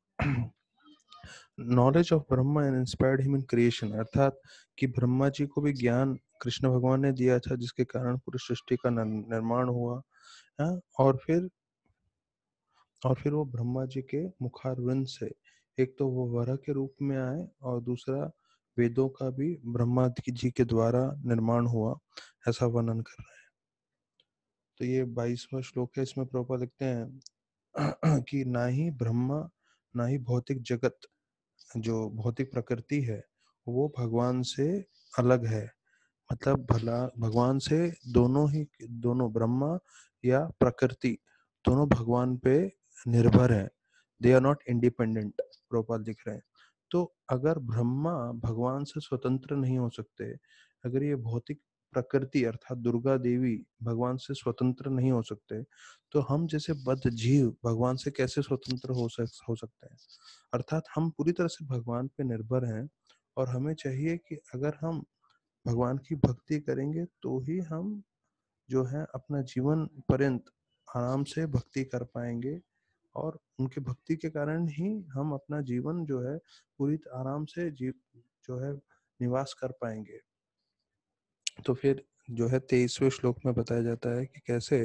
knowledge of Brahma and inspired him in creation, अर्थात कि ब्रह्मा जी को भी ज्ञान कृष्ण भगवान ने दिया था, जिसके कारण पूरी सृष्टि का निर्- निर्माण हुआ। हाँ, और फिर और फिर वो ब्रह्मा जी के मुखारविंद से एक तो वो वराह के रूप में आए, और दूसरा वेदों का भी ब्रह्मा जी के द्वारा निर्माण हुआ, ऐसा वर्णन कर रहे हैं। तो ये बाईसवां श्लोक है। इसमें प्रभुपाद लिखते हैं कि ना ही ब्रह्मा, ना ही भौतिक जगत, जो भौतिक प्रकृति है, वो भगवान से अलग है। मतलब भला भगवान से दोनों ही दोनों ब्रह्मा या प्रकृति दोनों भगवान पे निर्भर है। They are not independent, Prabhupada लिख रहे हैं। तो अगर ब्रह्मा भगवान से स्वतंत्र नहीं हो सकते, अगर ये भौतिक प्रकृति अर्थात दुर्गा देवी भगवान से स्वतंत्र नहीं हो सकते, तो हम जैसे बद्ध जीव भगवान से कैसे स्वतंत्र हो सक हो सकते हैं। अर्थात हम पूरी तरह से भगवान पे निर्भर हैं, और हमें चाहिए कि अगर हम भगवान की भक्ति करेंगे तो ही हम जो है अपना जीवन पर्यंत आराम से भक्ति कर पाएंगे, और उनके भक्ति के कारण ही हम अपना जीवन जो है पूरी आराम से जीव जो है निवास कर पाएंगे। तो फिर जो है तेईसवें श्लोक में बताया जाता है कि कैसे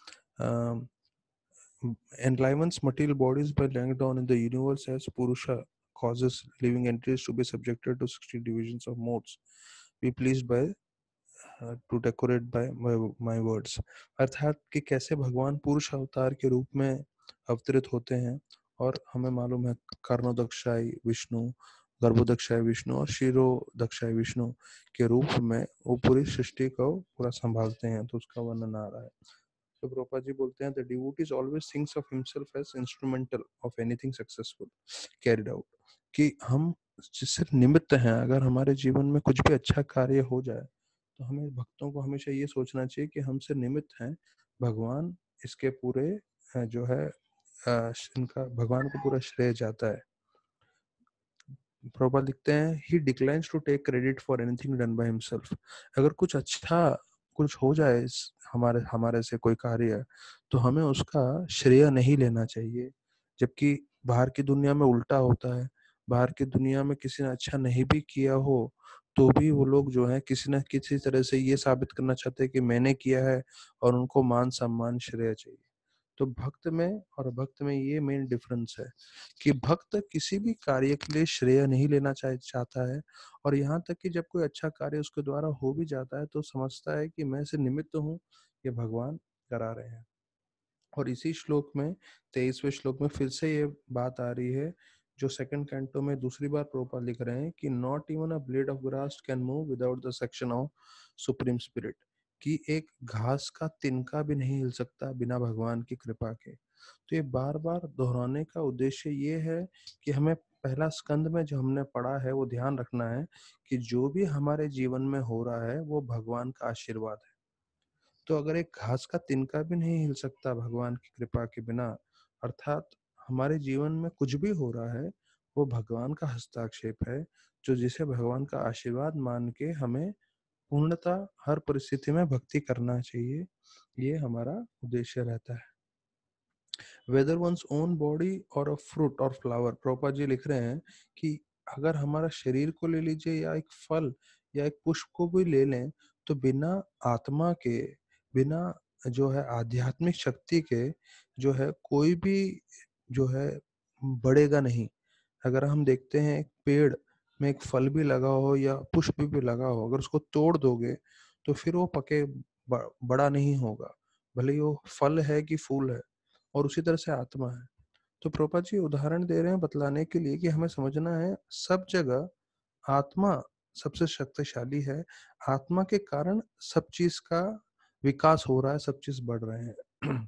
enliven's material bodies by laying down in the universe as Purusha causes living entities to be subjected to sixty divisions of modes, be pleased by to decorate by my words. अर्थात कि कैसे भगवान पुरुष अवतार के रूप में अवतरित होते हैं, और हमें मालूम है कर्णोदक्षाय विष्णु, गर्भोदक्षाय विष्णु और शिरोदक्षाय विष्णु के रूप में वो पूरी सृष्टि को पूरा संभालते हैं। तो उसका वर्णन आ रहा है। तो प्रभुपाद जी बोलते हैं the devotees always thinks of himself as instrumental of anything successful carried out, कि हम सिर्फ निमित्त हैं। अगर हमारे जीवन में कुछ भी अच्छा कार्य हो जाए, तो हमें भक्तों को हमेशा ये सोचना चाहिए कि हम सिर्फ निमित्त हैं, भगवान इसके पूरे अ, जो है अ, इनका भगवान को पूरा श्रेय जाता है। प्रभुपाद लिखते हैं he declines to take credit for anything done by himself. अगर कुछ अच्छा कुछ हो जाए इस हमारे हमारे से कोई कार्य, तो हमें उसका श्रेय नहीं लेना चाहिए। जबकि बाहर की दुनिया में उल्टा होता है। बाहर की दुनिया में किसी ने अच्छा नहीं भी किया हो, तो भी वो लोग जो है किसी न किसी तरह से ये साबित करना चाहते हैं कि मैंने किया है, और उनको मान सम्मान श्रेय चाहिए। तो भक्त में और भक्त में ये मेन डिफरेंस है कि भक्त किसी भी कार्य के लिए श्रेय नहीं लेना चाह, चाहता है, और यहाँ तक कि जब कोई अच्छा कार्य उसके द्वारा हो भी जाता है, तो समझता है कि मैं सिर्फ निमित्त हूँ, ये भगवान करा रहे हैं। और इसी श्लोक में तेईसवें श्लोक में फिर से ये बात आ रही है, जो सेकंड कैंटो में दूसरी बार प्रोपा लिख रहे हैं कि not even a blade of grass can move without the section of supreme spirit, कि एक घास का तिनका भी नहीं हिल सकता बिना भगवान की कृपा के। तो ये बार बार दोहराने का उद्देश्य ये है कि हमें पहला स्कंद में जो हमने पढ़ा है वो ध्यान रखना है कि जो भी हमारे जीवन में हो रहा है वो भगवान का आशीर्वाद है। तो अगर एक घास का तिनका भी नहीं हिल सकता भगवान की कृपा के बिना, अर्थात हमारे जीवन में कुछ भी हो रहा है वो भगवान का हस्ताक्षेप है, जो जिसे भगवान का आशीर्वाद मान के हमें पूर्णतः हर परिस्थिति में भक्ति करना चाहिए। ये हमारा उद्देश्य रहता है। वेदर वंस ओन बॉडी और अ फ्रूट और फ्लावर, प्रोपा जी लिख रहे हैं कि अगर हमारा शरीर को ले लीजिए या एक फल या एक पुष्प को भी ले लें, तो बिना आत्मा के, बिना जो है आध्यात्मिक शक्ति के, जो है कोई भी जो है बढ़ेगा नहीं। अगर हम देखते हैं एक पेड़ में एक फल भी लगा हो या पुष्प भी लगा हो, अगर उसको तोड़ दोगे तो फिर वो पके ब- बड़ा नहीं होगा, भले ही वो फल है कि फूल है। और उसी तरह से आत्मा है। तो प्रभुपाद जी उदाहरण दे रहे हैं बतलाने के लिए कि हमें समझना है सब जगह आत्मा सबसे शक्तिशाली है। आत्मा के कारण सब चीज का विकास हो रहा है, सब चीज बढ़ रहे हैं।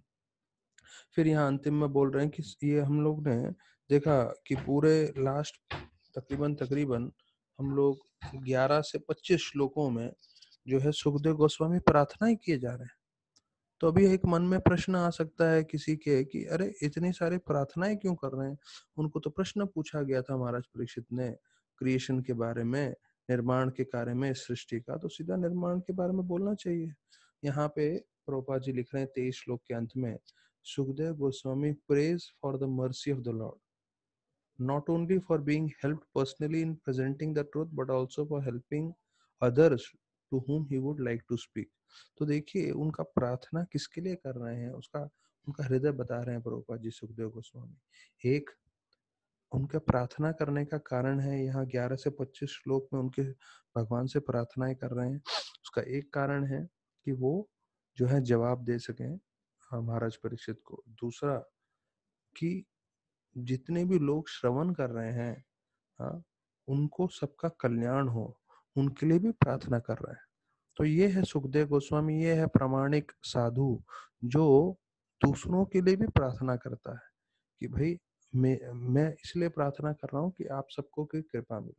फिर यहाँ अंतिम में बोल रहे हैं कि ये हम लोग ने देखा कि पूरे लास्ट तकरीबन तकरीबन हम लोग ग्यारह से पच्चीस श्लोकों में जो है सुखदेव गोस्वामी प्रार्थना ही किए जा रहे हैं। तो अभी एक मन में प्रश्न आ सकता है किसी के कि अरे इतनी सारी प्रार्थनाएं क्यों कर रहे हैं? उनको तो प्रश्न पूछा गया था महाराज परीक्षित ने क्रिएशन के बारे में, निर्माण के कार्य में सृष्टि का, तो सीधा निर्माण के बारे में बोलना चाहिए। यहाँ पे प्रभुपाद जी लिख रहे हैं तेईस श्लोक के अंत में, Sukhdev Goswami praise for the mercy of the lord, not only for being helped personally in presenting the truth but also for helping others to whom he would like to speak। तो देखिए उनका प्रार्थना किसके लिए कर रहे हैं, उसका उनका हृदय बता रहे हैं प्रभुपाद जी सुखदेव गोस्वामी। एक उनका प्रार्थना करने का कारण है, यहाँ ग्यारह से पच्चीस श्लोक में उनके भगवान से प्रार्थनाएं कर रहे हैं, उसका एक कारण है कि वो जो है जवाब दे सकें हाँ, महाराज परीक्षित को। दूसरा कि जितने भी लोग श्रवण कर रहे हैं, हाँ, उनको सबका कल्याण हो, उनके लिए भी प्रार्थना कर रहे हैं। तो ये है सुखदेव गोस्वामी, ये है प्रामाणिक साधु जो दूसरों के लिए भी प्रार्थना करता है कि भाई मैं मैं इसलिए प्रार्थना कर रहा हूँ कि आप सबको की कृपा मिले।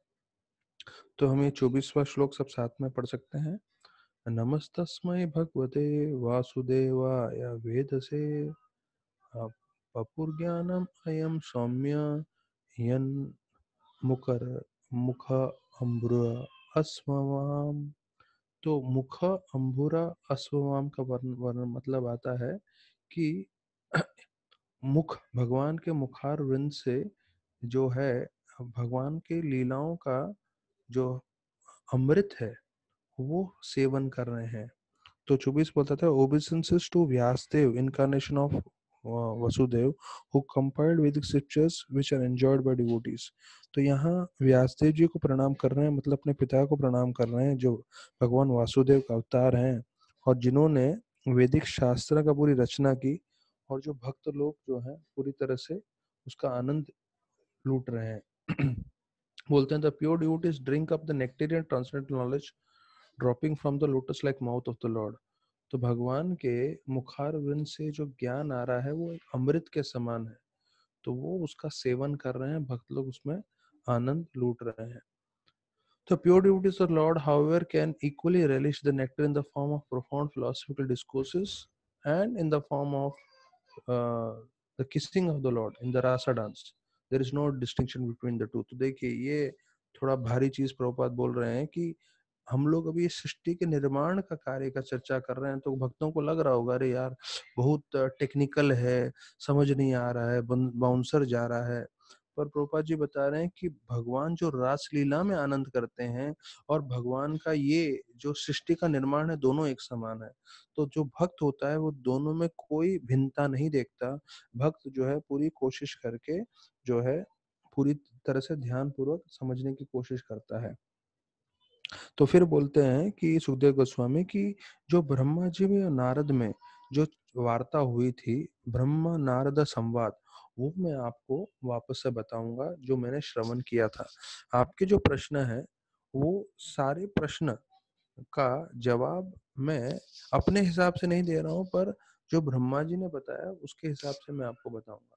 तो हम ये चौबीसवां श्लोक सब साथ में पढ़ सकते हैं। नमस्तस्मै भगवते वासुदेवाय वेदसे पपुर्ज्ञानम अयम सौम्य यन मुकर मुख अंबुर अस्ववाम। तो मुख अंबुरा अस्ववाम का वर्ण वर्ण मतलब आता है कि मुख भगवान के मुखार वृंद से जो है भगवान के लीलाओं का जो अमृत है वो सेवन कर रहे हैं। तो चौबीस बोलता था obeisances to Vyasdev incarnation of uh, Vasudev who compiled Vedic scriptures which are enjoyed by devotees। तो यहाँ व्यासदेव जी को प्रणाम कर रहे हैं, मतलब अपने पिता को प्रणाम कर रहे हैं जो भगवान वासुदेव का अवतार हैं और जिन्होंने वैदिक शास्त्र का पूरी रचना की और जो भक्त लोग जो हैं पूरी तरह से उसका आनंद लूट रहे हैं। बोलते हैं the pure devotees drink up the nectarean transcendental knowledge dropping from the lotus like mouth of the lord. तो भगवान के मुखार वृंद से जो ज्ञान आ रहा है वो एक अमृत के समान है, तो वो उसका सेवन कर रहे हैं, भक्त लोग उसमें आनंद लूट रहे हैं। The pure devotees of Lord, however, can equally relish the nectar in the form of profound philosophical discourses and in the form of uh, the kissing of the Lord in the rasa dance. There is no distinction between the two। तो देखिए ये थोड़ा भारी चीज प्रभुपाद बोल रहे हैं कि हम लोग अभी सृष्टि के निर्माण का कार्य का चर्चा कर रहे हैं, तो भक्तों को लग रहा होगा अरे यार बहुत टेक्निकल है, समझ नहीं आ रहा है, बाउंसर जा रहा है। पर प्रभुपाद जी बता रहे हैं कि भगवान जो रासलीला में आनंद करते हैं और भगवान का ये जो सृष्टि का निर्माण है दोनों एक समान है। तो जो भक्त होता है वो दोनों में कोई भिन्नता नहीं देखता। भक्त जो है पूरी कोशिश करके जो है पूरी तरह से ध्यान पूर्वक समझने की कोशिश करता है। तो फिर बोलते हैं कि सुखदेव गोस्वामी की जो ब्रह्मा जी में और नारद में जो वार्ता हुई थी, ब्रह्मा नारद संवाद, वो मैं आपको वापस से बताऊंगा जो मैंने श्रवण किया था। आपके जो प्रश्न है वो सारे प्रश्न का जवाब मैं अपने हिसाब से नहीं दे रहा हूं, पर जो ब्रह्मा जी ने बताया उसके हिसाब से मैं आपको बताऊंगा।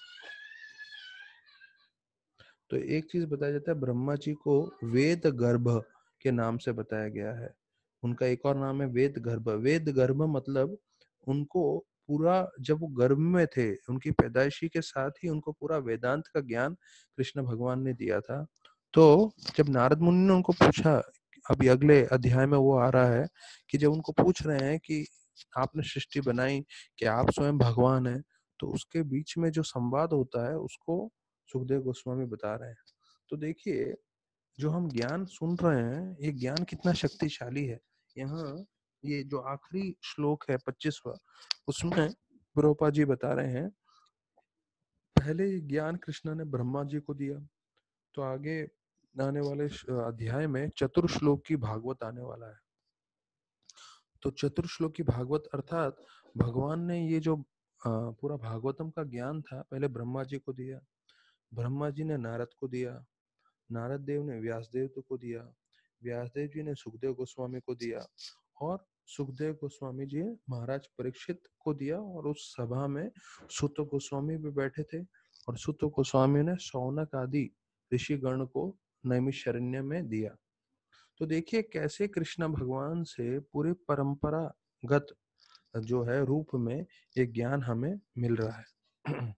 तो एक चीज बताया जाता है, ब्रह्मा जी को वेद गर्भ के नाम से बताया गया है। उनका एक और नाम है वेद गर्भ। वेद गर्भ मतलब उनको पूरा, जब वो गर्भ में थे उनकी पैदाइशी के साथ ही उनको पूरा वेदांत का ज्ञान कृष्ण भगवान ने दिया था। तो जब नारद मुनि ने उनको पूछा, अभी अगले अध्याय में वो आ रहा है कि जब उनको पूछ रहे हैं कि आपने सृष्टि बनाई, कि आप स्वयं भगवान हैं, तो उसके बीच में जो संवाद होता है उसको सुखदेव गोस्वामी बता रहे हैं। तो देखिए जो हम ज्ञान सुन रहे हैं ये ज्ञान कितना शक्तिशाली है। यहाँ ये जो आखिरी श्लोक है पच्चीसवा, उसमें प्रभुपाद जी बता रहे हैं पहले ये ज्ञान कृष्ण ने ब्रह्मा जी को दिया, तो आगे आने वाले अध्याय में चतुर्श्लोक की भागवत आने वाला है। तो चतुर्श्लोक की भागवत अर्थात भगवान ने ये जो पूरा भागवतम का ज्ञान था पहले ब्रह्मा जी को दिया, ब्रह्मा जी ने नारद को दिया, नारद देव ने व्यासदेव को दिया, व्यासदेव जी ने सुखदेव गोस्वामी को दिया और सुखदेव गोस्वामी जी महाराज परीक्षित को दिया। और उस सभा में सुत गोस्वामी भी बैठे थे और सुत गोस्वामी ने शौनक आदि ऋषि गण को नैमिषारण्य में दिया। तो देखिए कैसे कृष्ण भगवान से पूरे परंपरागत जो है रूप में ये ज्ञान हमें मिल रहा है।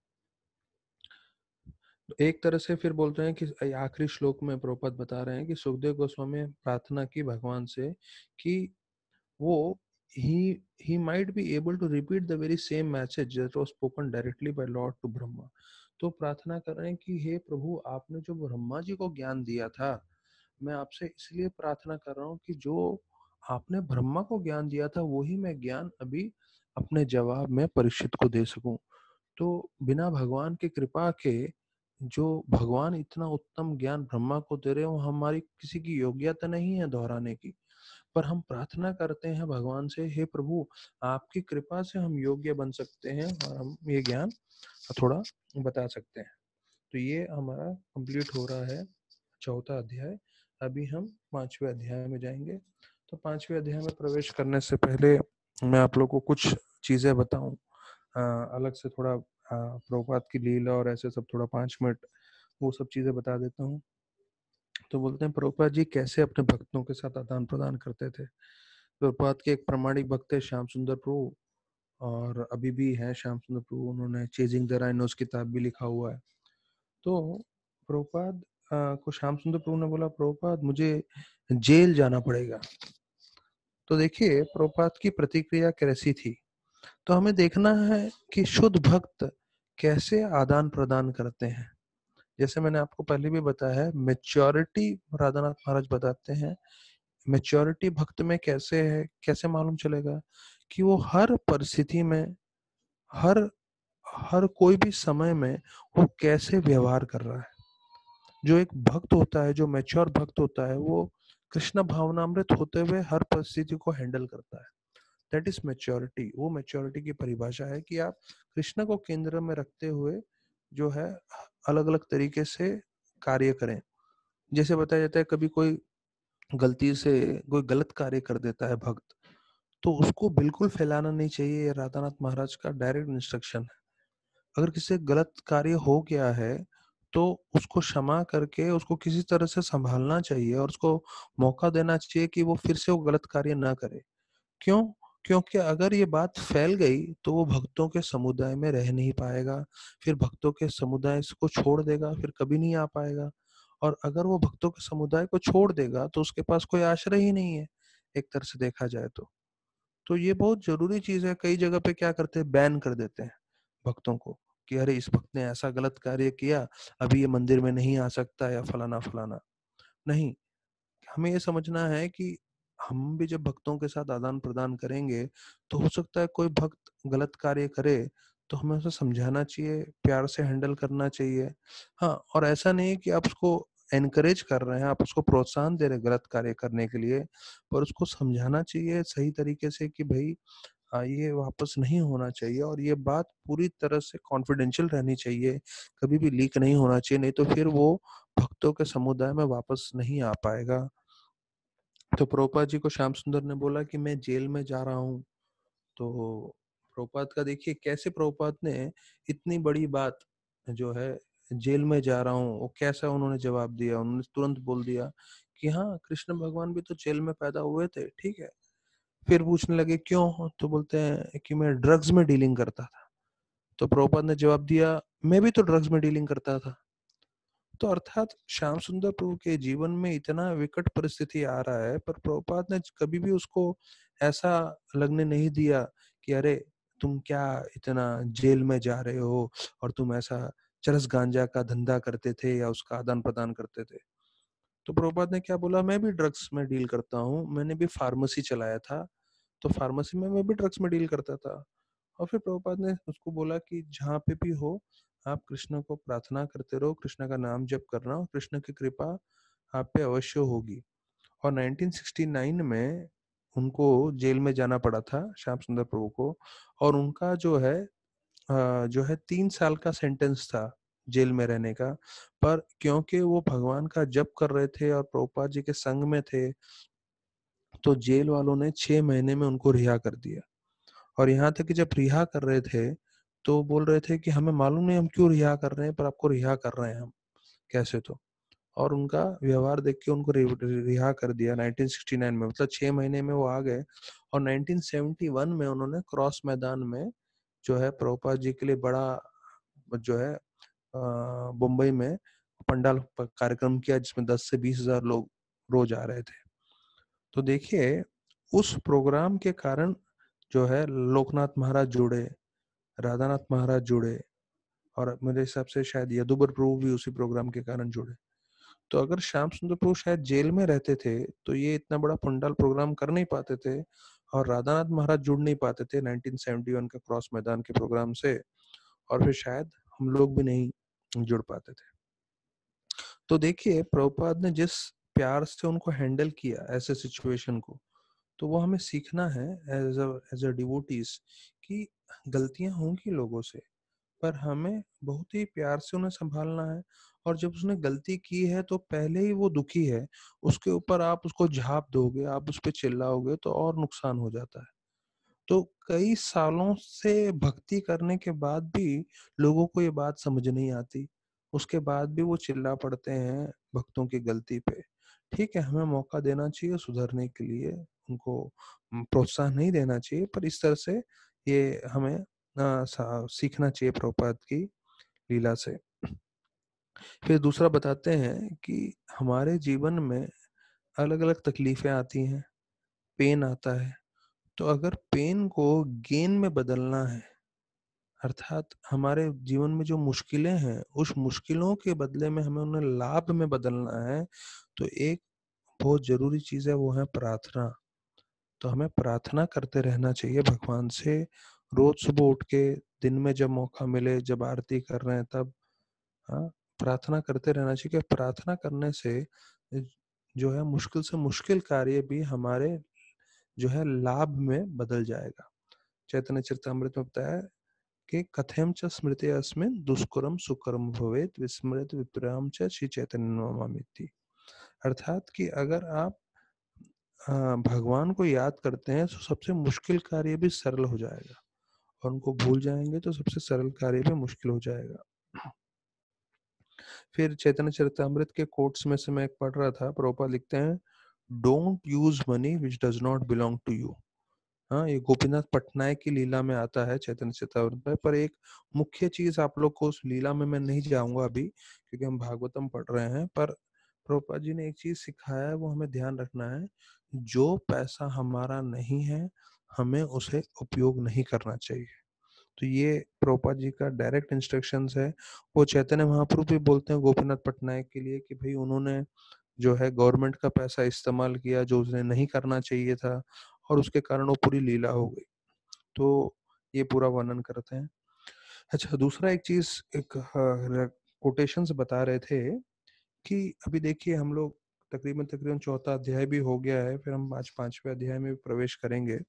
एक तरह से फिर बोलते हैं कि आखिरी श्लोक में प्रभुपाद बता रहे हैं कि सुखदेव गोस्वामी प्रार्थना की भगवान से कि वो he he might be able to repeat the very same message that was spoken directly by Lord to Brahma। तो प्रार्थना कर रहे हैं कि हे प्रभु, आपने जो ब्रह्मा जी को ज्ञान दिया था, मैं आपसे इसलिए प्रार्थना कर रहा हूँ कि जो आपने ब्रह्मा को ज्ञान दिया था वही मैं ज्ञान अभी अपने जवाब में परीक्षित को दे सकूं। तो बिना भगवान की कृपा के जो भगवान इतना उत्तम ज्ञान ब्रह्मा को दे रहे हो, हमारी किसी की योग्यता नहीं है दोहराने की, पर हम प्रार्थना करते हैं भगवान से, हे प्रभु, आपकी कृपा से हम योग्य बन सकते हैं और हम ये ज्ञान थोड़ा बता सकते हैं। तो ये हमारा कंप्लीट हो रहा है चौथा अध्याय। अभी हम पांचवें अध्याय में जाएंगे। तो पांचवें अध्याय में प्रवेश करने से पहले मैं आप लोग को कुछ चीजें बताऊं, अलग से थोड़ा प्रभुपाद की लीला और ऐसे सब थोड़ा पाँच मिनट वो सब चीजें बता देता हूँ। तो बोलते हैं प्रभुपाद जी कैसे अपने भक्तों के साथ आदान प्रदान करते थे। प्रभुपाद के एक प्रामाणिक भक्त है श्याम सुंदर प्रभु, और अभी भी है श्याम सुंदर प्रभु। उन्होंने चेजिंग द राइनोस किताब भी लिखा हुआ है। तो प्रभुपाद को श्याम सुंदर प्रभु ने बोला, प्रभुपाद मुझे जेल जाना पड़ेगा। तो देखिए प्रभुपाद की प्रतिक्रिया कैसी थी। तो हमें देखना है कि शुद्ध भक्त कैसे आदान प्रदान करते हैं। जैसे मैंने आपको पहले भी बताया है, मेच्योरिटी राधानाथ महाराज बताते हैं, मेच्योरिटी भक्त में कैसे है, कैसे मालूम चलेगा कि वो हर परिस्थिति में, हर हर कोई भी समय में वो कैसे व्यवहार कर रहा है। जो एक भक्त होता है, जो मैच्योर भक्त होता है, वो कृष्ण भावनामृत होते हुए हर परिस्थिति को हैंडल करता है। That is maturity. वो मैच्योरिटी की परिभाषा है कि आप कृष्ण को केंद्र में रखते हुए जो है अलग अलग तरीके से कार्य करें। जैसे बताया जाता है कभी कोई गलती से कोई गलत कार्य कर देता है भक्त, तो उसको बिल्कुल फैलाना नहीं चाहिए। ये राधानाथ महाराज का डायरेक्ट इंस्ट्रक्शन है। अगर किसी से गलत कार्य हो गया है तो उसको क्षमा करके उसको किसी तरह से संभालना चाहिए और उसको मौका देना चाहिए कि वो फिर से वो गलत कार्य ना करे। क्यों? क्योंकि अगर ये बात फैल गई तो वो भक्तों के समुदाय में रह नहीं पाएगा, फिर भक्तों के समुदाय को छोड़ देगा, फिर कभी नहीं आ पाएगा। और अगर वो भक्तों के समुदाय को छोड़ देगा तो उसके पास कोई आश्रय ही नहीं है, एक तरह से देखा जाए तो। तो ये बहुत जरूरी चीज है। कई जगह पे क्या करते हैं, बैन कर देते हैं भक्तों को कि अरे इस भक्त ने ऐसा गलत कार्य किया, अभी ये मंदिर में नहीं आ सकता, या फलाना फलाना। नहीं, हमें ये समझना है कि हम भी जब भक्तों के साथ आदान प्रदान करेंगे तो हो सकता है कोई भक्त गलत कार्य करे, तो हमें उसे समझाना चाहिए, प्यार से हैंडल करना चाहिए। हाँ, और ऐसा नहीं है कि आप उसको एनकरेज कर रहे हैं, आप उसको प्रोत्साहन दे रहे हैं गलत कार्य करने के लिए, पर उसको समझाना चाहिए सही तरीके से कि भाई हाँ, ये वापस नहीं होना चाहिए और ये बात पूरी तरह से कॉन्फिडेंशियल रहनी चाहिए, कभी भी लीक नहीं होना चाहिए, नहीं तो फिर वो भक्तों के समुदाय में वापस नहीं आ पाएगा। तो प्रभुपाद जी को श्याम सुंदर ने बोला कि मैं जेल में जा रहा हूँ। तो प्रभुपाद का देखिए कैसे प्रभुपाद ने इतनी बड़ी बात जो है, जेल में जा रहा हूँ, वो कैसा उन्होंने जवाब दिया। उन्होंने तुरंत बोल दिया कि हाँ, कृष्ण भगवान भी तो जेल में पैदा हुए थे, ठीक है। फिर पूछने लगे क्यों, तो बोलते हैं कि मैं ड्रग्स में डीलिंग करता था। तो प्रभुपाद ने जवाब दिया, मैं भी तो ड्रग्स में डीलिंग करता था। तो अर्थात श्याम सुंदर प्रभु के जीवन में इतना विकट परिस्थिति आ रहा है, पर प्रभुपाद ने कभी भी उसको ऐसा लगने नहीं दिया कि अरे तुम क्या इतना जेल में जा रहे हो और तुम ऐसा चरस गांजा का धंधा करते थे या उसका आदान प्रदान करते थे। तो प्रभुपाद ने क्या बोला, मैं भी ड्रग्स में डील करता हूँ, मैंने भी फार्मेसी चलाया था, तो फार्मेसी में मैं भी ड्रग्स में डील करता था। और फिर प्रभुपाद ने उसको बोला कि जहाँ पे भी हो आप कृष्ण को प्रार्थना करते रहो, कृष्ण का नाम जप करना, और कृष्ण की कृपा आप पे अवश्य होगी। और नाइनटीन सिक्सटी नाइन में उनको जेल में जाना पड़ा था श्याम सुंदर प्रभु को, और उनका जो है जो है तीन साल का सेंटेंस था जेल में रहने का। पर क्योंकि वो भगवान का जप कर रहे थे और प्रभुपाद जी के संग में थे, तो जेल वालों ने छह महीने में उनको रिहा कर दिया। और यहाँ तक कि जब रिहा कर रहे थे तो बोल रहे थे कि हमें मालूम नहीं हम क्यों रिहा कर रहे हैं, पर आपको रिहा कर रहे हैं हम कैसे तो। और उनका व्यवहार देख के उनको रि- रिहा कर दिया नाइनटीन सिक्सटी नाइन में, मतलब छह महीने में वो आ गए। और नाइनटीन सेवेंटी वन में उन्होंने क्रॉस मैदान में जो है प्रभुपाद जी के लिए बड़ा जो है अ, मुंबई में पंडाल प- कार्यक्रम किया, जिसमें दस से बीस हजार लोग रोज आ रहे थे। तो देखिए, उस प्रोग्राम के कारण जो है लोकनाथ महाराज जुड़े, राधानाथ महाराज जुड़े, और मेरे हिसाब से शायद यदुबर प्रभु भी उसी प्रोग्राम के कारण जुड़े। तो अगर श्याम सुंदर प्रभु शायद जेल में रहते थे तो ये इतना बड़ा पंडाल प्रोग्राम कर नहीं पाते थे, और राधानाथ महाराज जुड़ नहीं पाते थे नाइनटीन सेवेंटी वन के क्रॉस मैदान के प्रोग्राम से, और फिर शायद हम लोग भी नहीं जुड़ पाते थे। तो देखिए, प्रभुपाद ने जिस प्यार से उनको हैंडल किया ऐसे सिचुएशन को, तो वो हमें सीखना है as a as a devotees कि गलतियां होंगी लोगों से, पर हमें बहुत ही प्यार से उन्हें संभालना है। और जब उसने गलती की है तो पहले ही वो दुखी है, उसके ऊपर आप उसको झाप दोगे, आप उस पर चिल्लाओगे तो और नुकसान हो जाता है। तो कई सालों से भक्ति करने के बाद भी लोगों को ये बात समझ नहीं आती, उसके बाद भी वो चिल्ला पड़ते हैं भक्तों की गलती पे। ठीक है, हमें मौका देना चाहिए सुधरने के लिए, उनको उम, प्रोत्साहन नहीं देना चाहिए, पर इस तरह से ये हमें अ, सा- सीखना चाहिए प्रभुपाद की लीला से। फिर दूसरा बताते हैं कि हमारे जीवन में अलग अलग तकलीफें आती हैं, पेन आता है। तो अगर पेन को गेन में बदलना है, अर्थात हमारे जीवन में जो मुश्किलें हैं उस मुश्किलों के बदले में हमें उन्हें लाभ में बदलना है, तो एक बहुत जरूरी चीज है, वो है प्रार्थना। तो हमें प्रार्थना करते रहना चाहिए भगवान से, रोज सुबह उठ के, दिन में जब मौका मिले, जब आरती कर रहे हैं तब, हाँ, प्रार्थना करते रहना चाहिए। कि प्रार्थना करने से जो है मुश्किल से मुश्किल कार्य भी हमारे जो है लाभ में बदल जाएगा। चैतन्य चरितमृत में बताया है कि कथम च स्मृति अस्मिन् दुष्करम सुकरम भवेत विस्मृत विप्राम च श्री चैतन्य नमामिति। अर्थात कि अगर आप अ, भगवान को याद करते हैं तो सबसे मुश्किल कार्य भी सरल हो जाएगा, और उनको भूल जाएंगे तो सबसे सरल कार्य भी मुश्किल हो जाएगा। फिर चैतन्य चरितमृत के कोट्स में से मैं एक पढ़ रहा था, प्रभुपाद लिखते हैं, don't use money which does not belong to you. हाँ, ये गोपीनाथ पटनायक की लीला में आता है चैतन्य चरितमृत में। पर एक मुख्य चीज आप लोग को उस लीला में मैं नहीं जाऊंगा अभी, क्योंकि हम भागवतम पढ़ रहे हैं, पर प्रभुपाद जी ने एक चीज सिखाया है, वो हमें ध्यान रखना है। जो पैसा हमारा नहीं है, हमें उसे उपयोग नहीं करना चाहिए। तो ये प्रभुपाद जी का डायरेक्ट इंस्ट्रक्शंस है। वो चैतन्य महाप्रभु भी बोलते हैं गोपीनाथ पटनायक के लिए कि भाई उन्होंने जो है गवर्नमेंट का पैसा इस्तेमाल किया जो उन्हें नहीं करना चाहिए था, और उसके कारण वो पूरी लीला हो गई। तो ये पूरा वर्णन करते हैं। अच्छा, दूसरा एक चीज, एक कोटेशंस बता रहे थे कि अभी देखिए हम लोग तकरीबन तकरीबन चौथा अध्याय भी हो गया है, फिर हम आज पांचवें अध्याय में भी प्रवेश करेंगे।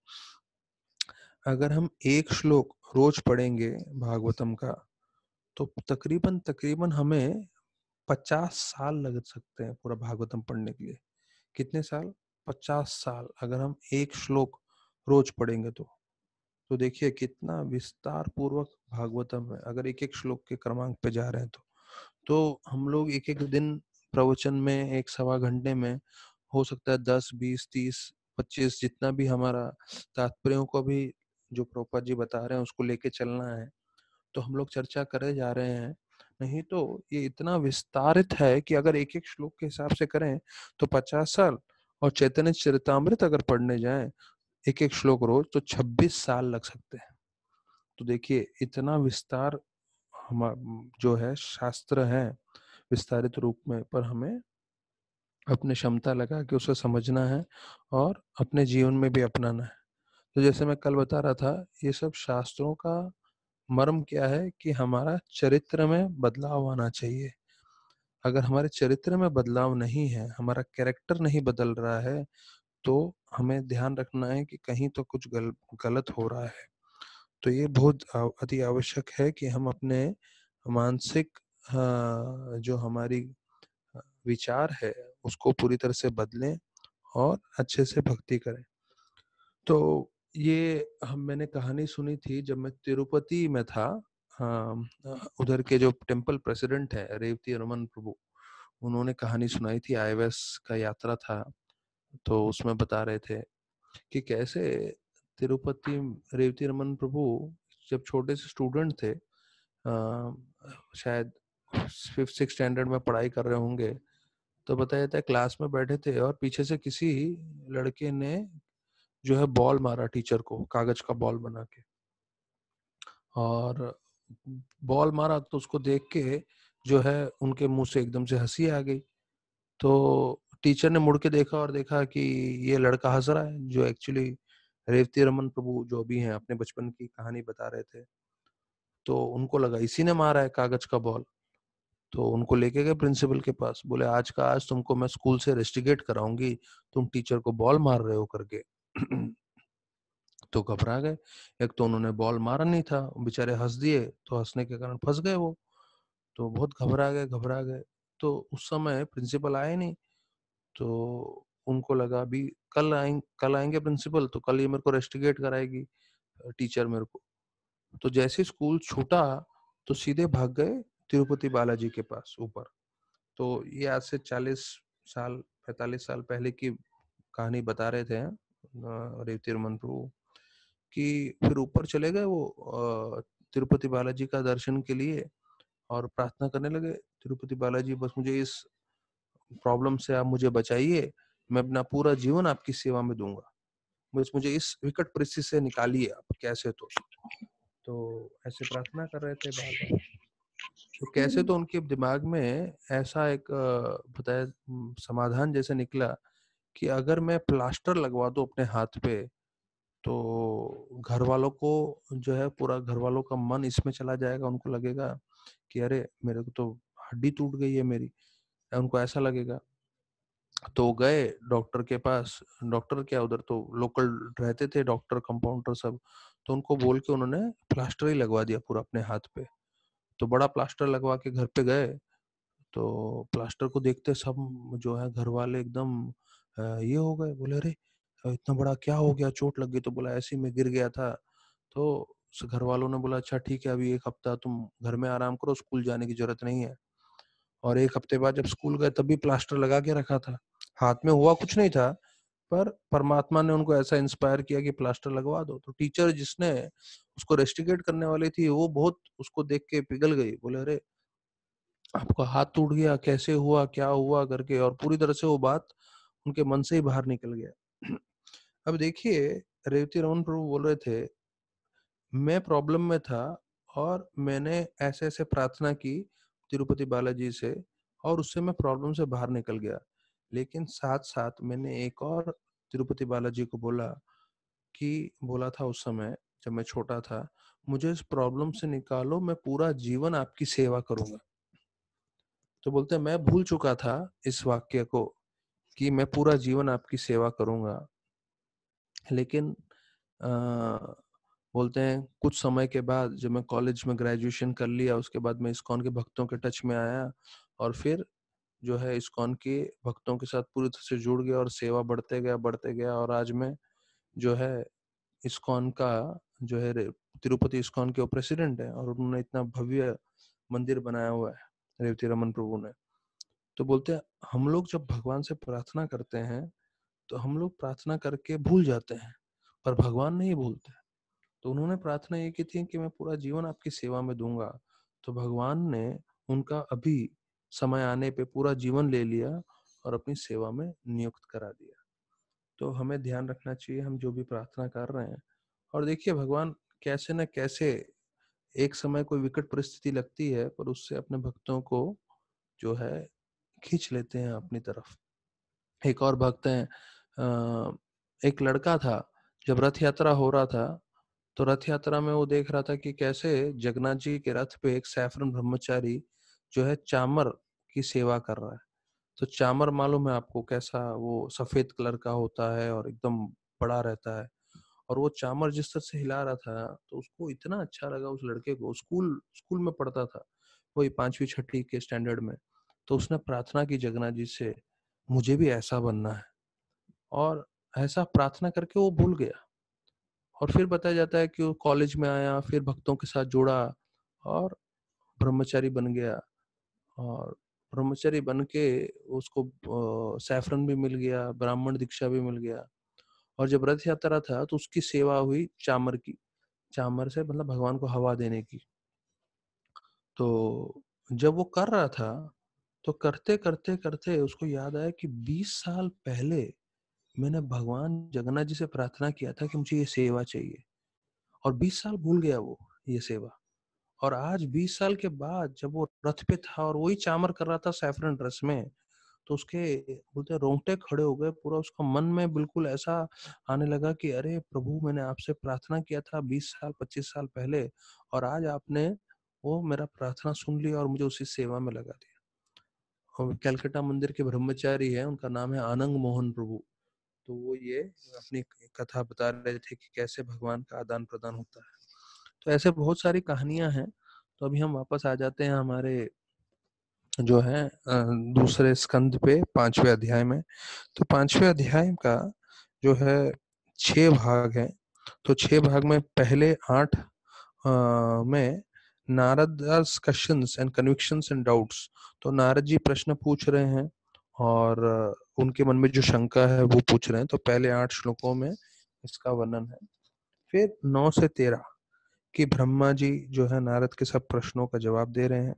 अगर हम एक श्लोक रोज पढ़ेंगे भागवतम का, तो तकरीबन तकरीबन हमें पचास साल लग सकते हैं पूरा भागवतम पढ़ने के लिए। कितने साल? पचास साल, अगर हम एक श्लोक रोज पढ़ेंगे तो। तो देखिए कितना विस्तार पूर्वक भागवतम है, अगर एक एक श्लोक के क्रमांक पे जा रहे हैं तो। तो हम लोग एक एक दिन प्रवचन में एक सवा घंटे में हो सकता है दस बीस तीस पच्चीस, जितना भी हमारा तात्पर्यों को भी जो प्रभुपाद जी बता रहे हैं उसको लेके चलना है, तो हम लोग चर्चा करे जा रहे हैं। नहीं तो ये इतना विस्तारित है कि अगर एक एक श्लोक के हिसाब से करें तो पचास साल, और चैतन्य चरितमृत अगर पढ़ने जाएं एक एक श्लोक रोज तो छब्बीस साल लग सकते हैं। तो देखिए इतना विस्तार हम जो है शास्त्र है विस्तारित रूप में, पर हमें अपने क्षमता लगा के उसे समझना है और अपने जीवन में भी अपनाना है। तो जैसे मैं कल बता रहा था, ये सब शास्त्रों का मर्म क्या है कि हमारा चरित्र में बदलाव आना चाहिए। अगर हमारे चरित्र में बदलाव नहीं है, हमारा कैरेक्टर नहीं बदल रहा है, तो हमें ध्यान रखना है कि कहीं तो कुछ गल, गलत हो रहा है। तो ये बहुत आव- अति आवश्यक है कि हम अपने मानसिक अ, जो हमारी अ, विचार है उसको पूरी तरह से बदलें और अच्छे से भक्ति करें। तो ये हम मैंने कहानी सुनी थी जब मैं तिरुपति में था। हाँ, अ, उधर के जो टेम्पल प्रेसिडेंट है रेवती रमन प्रभु, उन्होंने कहानी सुनाई थी, आई एस का यात्रा था, तो उसमें बता रहे थे कि कैसे तिरुपति रेवती रमन प्रभु जब छोटे से स्टूडेंट थे, आ, शायद फिफ्थ सिक्स स्टैंडर्ड में पढ़ाई कर रहे होंगे, तो बताया जाता है क्लास में बैठे थे और पीछे से किसी लड़के ने जो है बॉल मारा टीचर को, कागज का बॉल बना के, और बॉल मारा तो उसको देख के जो है उनके मुंह से एकदम से हंसी आ गई। तो टीचर ने मुड़ के देखा और देखा कि ये लड़का हंस रहा है, जो एक्चुअली रेवती रमन प्रभु जो भी हैं अपने बचपन की कहानी बता रहे थे। तो उनको लगा इसी ने मारा है कागज का बॉल। तो उनको लेके गए प्रिंसिपल के पास, बोले आज का आज तुमको मैं स्कूल से रेस्टिकेट कराऊंगी, तुम टीचर को बॉल मार रहे हो करके। तो घबरा गए, एक तो उन्होंने बॉल मारा नहीं था, बेचारे हंस दिए, तो हंसने के कारण फंस गए वो, तो बहुत घबरा गए घबरा गए तो उस समय प्रिंसिपल आए नहीं। तो उनको लगा अभी कल आएंगे कल आएंगे प्रिंसिपल, तो कल ये मेरे को रेस्टिकेट कराएगी टीचर मेरे को। तो जैसे स्कूल छूटा तो सीधे भाग गए तिरुपति बालाजी के पास ऊपर। तो ये आज से चालीस साल पैंतालीस साल पहले की कहानी बता रहे थे रेवती रमन प्रभु, कि फिर ऊपर चले गए वो अ, तिरुपति बालाजी का दर्शन के लिए, और प्रार्थना करने लगे, तिरुपति बालाजी बस मुझे इस प्रॉब्लम से आप मुझे बचाइए, मैं अपना पूरा जीवन आपकी सेवा में दूंगा, बस मुझे इस विकट परिस्थिति से निकालिए आप कैसे तो तो ऐसे प्रार्थना कर रहे थे बार बार। तो कैसे तो उनके दिमाग में ऐसा एक बताया समाधान जैसे निकला कि अगर मैं प्लास्टर लगवा दूं अपने हाथ पे, तो घर वालों को जो है पूरा घर वालों का मन इसमें चला जाएगा, उनको लगेगा कि अरे मेरे को तो हड्डी टूट गई है मेरी, उनको ऐसा लगेगा। तो गए डॉक्टर के पास, डॉक्टर क्या उधर तो लोकल रहते थे डॉक्टर कंपाउंडर सब, तो उनको बोल के उन्होंने प्लास्टर ही लगवा दिया पूरा अपने हाथ पे। तो बड़ा प्लास्टर लगवा के घर पे गए, तो प्लास्टर को देखते सब जो है घर वाले एकदम ये हो गए, बोले अरे इतना बड़ा क्या हो गया, चोट लग गई? तो बोला ऐसे ही मैं गिर गया था। तो घर वालों ने बोला अच्छा ठीक है, अभी एक हफ्ता तुम घर में आराम करो, स्कूल जाने की जरूरत नहीं है। और एक हफ्ते बाद जब स्कूल गए तब भी प्लास्टर लगा के रखा था, हाथ में हुआ कुछ नहीं था, पर परमात्मा ने उनको ऐसा इंस्पायर किया कि प्लास्टर लगवा दो। तो टीचर जिसने उसको रेस्टिकेट करने वाली थी वो बहुत उसको देख के पिघल गई, बोले अरे आपका हाथ टूट गया, कैसे हुआ, क्या हुआ करके, और पूरी तरह से वो बात उनके मन से ही बाहर निकल गया। अब देखिए रेवती रमन प्रभु बोल रहे थे मैं प्रॉब्लम में था और मैंने ऐसे ऐसे प्रार्थना की तिरुपति बालाजी से, और उससे मैं प्रॉब्लम से बाहर निकल गया। लेकिन साथ साथ मैंने एक और तिरुपति बालाजी को बोला कि बोला था उस समय जब मैं छोटा था, मुझे इस प्रॉब्लम से निकालो, मैं पूरा जीवन आपकी सेवा करूंगा। तो बोलते मैं भूल चुका था इस वाक्य को कि मैं पूरा जीवन आपकी सेवा करूंगा। लेकिन आ, बोलते हैं कुछ समय के बाद जब मैं कॉलेज में ग्रेजुएशन कर लिया, उसके बाद मैं इस्कॉन के भक्तों के टच में आया, और फिर जो है इस्कॉन के भक्तों के साथ पूरी तरह से जुड़ गया और सेवा बढ़ते गया बढ़ते गया और आज मैं जो है इस्कॉन का जो है तिरुपति इस्कॉन के वो प्रेसिडेंट है, और उन्होंने इतना भव्य मंदिर बनाया हुआ है रेवती रमन प्रभु ने। तो बोलते हैं हम लोग जब भगवान से प्रार्थना करते हैं तो हम लोग प्रार्थना करके भूल जाते हैं, पर भगवान नहीं भूलते। तो उन्होंने प्रार्थना ये की थी कि मैं पूरा जीवन आपकी सेवा में दूंगा, तो भगवान ने उनका अभी समय आने पे पूरा जीवन ले लिया और अपनी सेवा में नियुक्त करा दिया। तो हमें ध्यान रखना चाहिए हम जो भी प्रार्थना कर रहे हैं। और देखिए भगवान कैसे न कैसे एक समय कोई विकट परिस्थिति लगती है पर उससे अपने भक्तों को जो है खींच लेते हैं अपनी तरफ। एक और भक्त हैं, एक लड़का था, जब रथ यात्रा हो रहा था तो रथ यात्रा में वो देख रहा था कि कैसे जगन्नाथ जी के रथ पे एक सैफरन ब्रह्मचारी जो है चामर की सेवा कर रहा है। तो चामर मालूम है आपको कैसा, वो सफेद कलर का होता है और एकदम बड़ा रहता है, और वो चामर जिस तरह से हिला रहा था तो उसको इतना अच्छा लगा उस लड़के को। स्कूल स्कूल में पढ़ता था, वही पांचवी छठी के स्टैंडर्ड में। तो उसने प्रार्थना की जगन्नाथ जी से मुझे भी ऐसा बनना है, और ऐसा प्रार्थना करके वो भूल गया। और फिर बताया जाता है कि वो कॉलेज में आया, फिर भक्तों के साथ जुड़ा और ब्रह्मचारी बन गया, और ब्रह्मचारी बन के उसको सैफरन भी मिल गया, ब्राह्मण दीक्षा भी मिल गया। और जब रथ यात्रा था तो उसकी सेवा हुई चामर की, चामर से मतलब भगवान को हवा देने की। तो जब वो कर रहा था तो करते करते करते उसको याद आया कि बीस साल पहले मैंने भगवान जगन्नाथ जी से प्रार्थना किया था कि मुझे ये सेवा चाहिए, और बीस साल भूल गया वो ये सेवा। और आज बीस साल के बाद जब वो रथ पे था और वही चामर कर रहा था सैफरन ड्रेस में, तो उसके बोलते रोंगटे खड़े हो गए, पूरा उसका मन में बिल्कुल ऐसा आने लगा कि अरे प्रभु, मैंने आपसे प्रार्थना किया था बीस साल पच्चीस साल पहले, और आज आपने वो मेरा प्रार्थना सुन लिया और मुझे उसी सेवा में लगा दिया। और कलकत्ता मंदिर के ब्रह्मचारी है, उनका नाम है आनंद मोहन प्रभु। तो वो ये अपनी कथा बता रहे थे कि कैसे भगवान का आदान प्रदान होता है। तो ऐसे बहुत सारी कहानियां हैं। तो अभी हम वापस आ जाते हैं हमारे जो है दूसरे स्कंद पे, पांचवें अध्याय में। तो पांचवें अध्याय का जो है छह भाग है। तो छह भाग में पहले आठ में Narada questions and convictions and doubts. तो नारद जी प्रश्न पूछ रहे हैं और उनके मन में जो शंका है वो पूछ रहे हैं। तो पहले आठ श्लोकों में इसका वर्णन है। फिर नौ से तेरह कि ब्रह्मा जी जो है नारद के सब प्रश्नों का जवाब दे रहे हैं।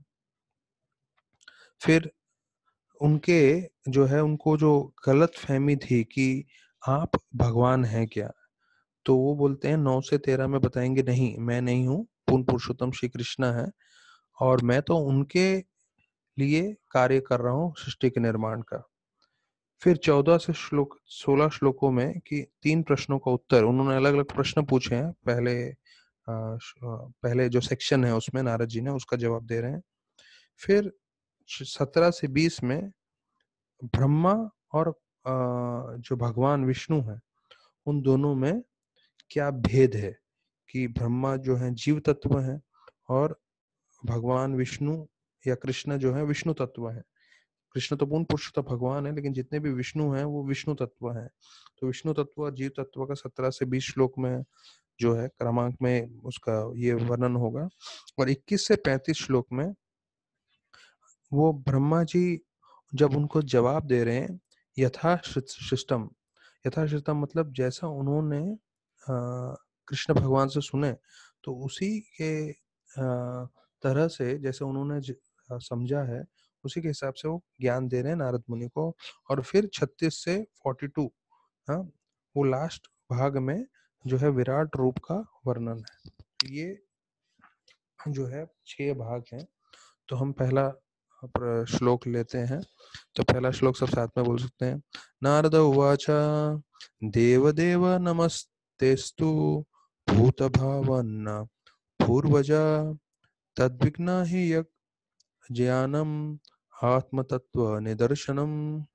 फिर उनके जो है उनको जो गलत फहमी थी कि आप भगवान हैं क्या, तो वो बोलते हैं नौ से तेरह में बताएंगे नहीं, मैं नहीं हूँ, पूर्ण पुरुषोत्तम श्री कृष्ण है, और मैं तो उनके लिए कार्य कर रहा हूँ सृष्टि के निर्माण का। फिर चौदह से श्लोक सोलह श्लोकों में कि तीन प्रश्नों का उत्तर, उन्होंने अलग अलग प्रश्न पूछे हैं। पहले आ, पहले जो सेक्शन है उसमें नारद जी ने उसका जवाब दे रहे हैं। फिर सत्रह से बीस में ब्रह्मा और आ, जो भगवान विष्णु है उन दोनों में क्या भेद है, कि ब्रह्मा जो है जीव तत्व है और भगवान विष्णु या कृष्ण जो है विष्णु तत्व है। कृष्ण तो पूर्ण पुरुष तो भगवान है, लेकिन जितने भी विष्णु हैं वो विष्णु तत्व हैं। तो विष्णु तत्व और जीव तत्व का सत्रह से बीस श्लोक में जो है क्रमांक में उसका ये वर्णन होगा। और इक्कीस से पैंतीस श्लोक में वो ब्रह्मा जी जब उनको जवाब दे रहे हैं यथा शिष्टम, यथा शिष्टम मतलब जैसा उन्होंने कृष्ण भगवान से सुने तो उसी के आ, तरह से जैसे उन्होंने समझा है उसी के हिसाब से वो ज्ञान दे रहे हैं नारद मुनि को। और फिर छत्तीस से बयालीस, हाँ, वो लास्ट भाग में जो है विराट रूप का वर्णन है। ये जो है छह भाग हैं। तो हम पहला श्लोक लेते हैं। तो पहला श्लोक सब साथ में बोल सकते हैं। नारद उवाच देवदेव नमस्तेस्तु भूतभावन्न पूर्वजा तद्विघ्ना हि ज्ञानम आत्मतत्व निदर्शनम।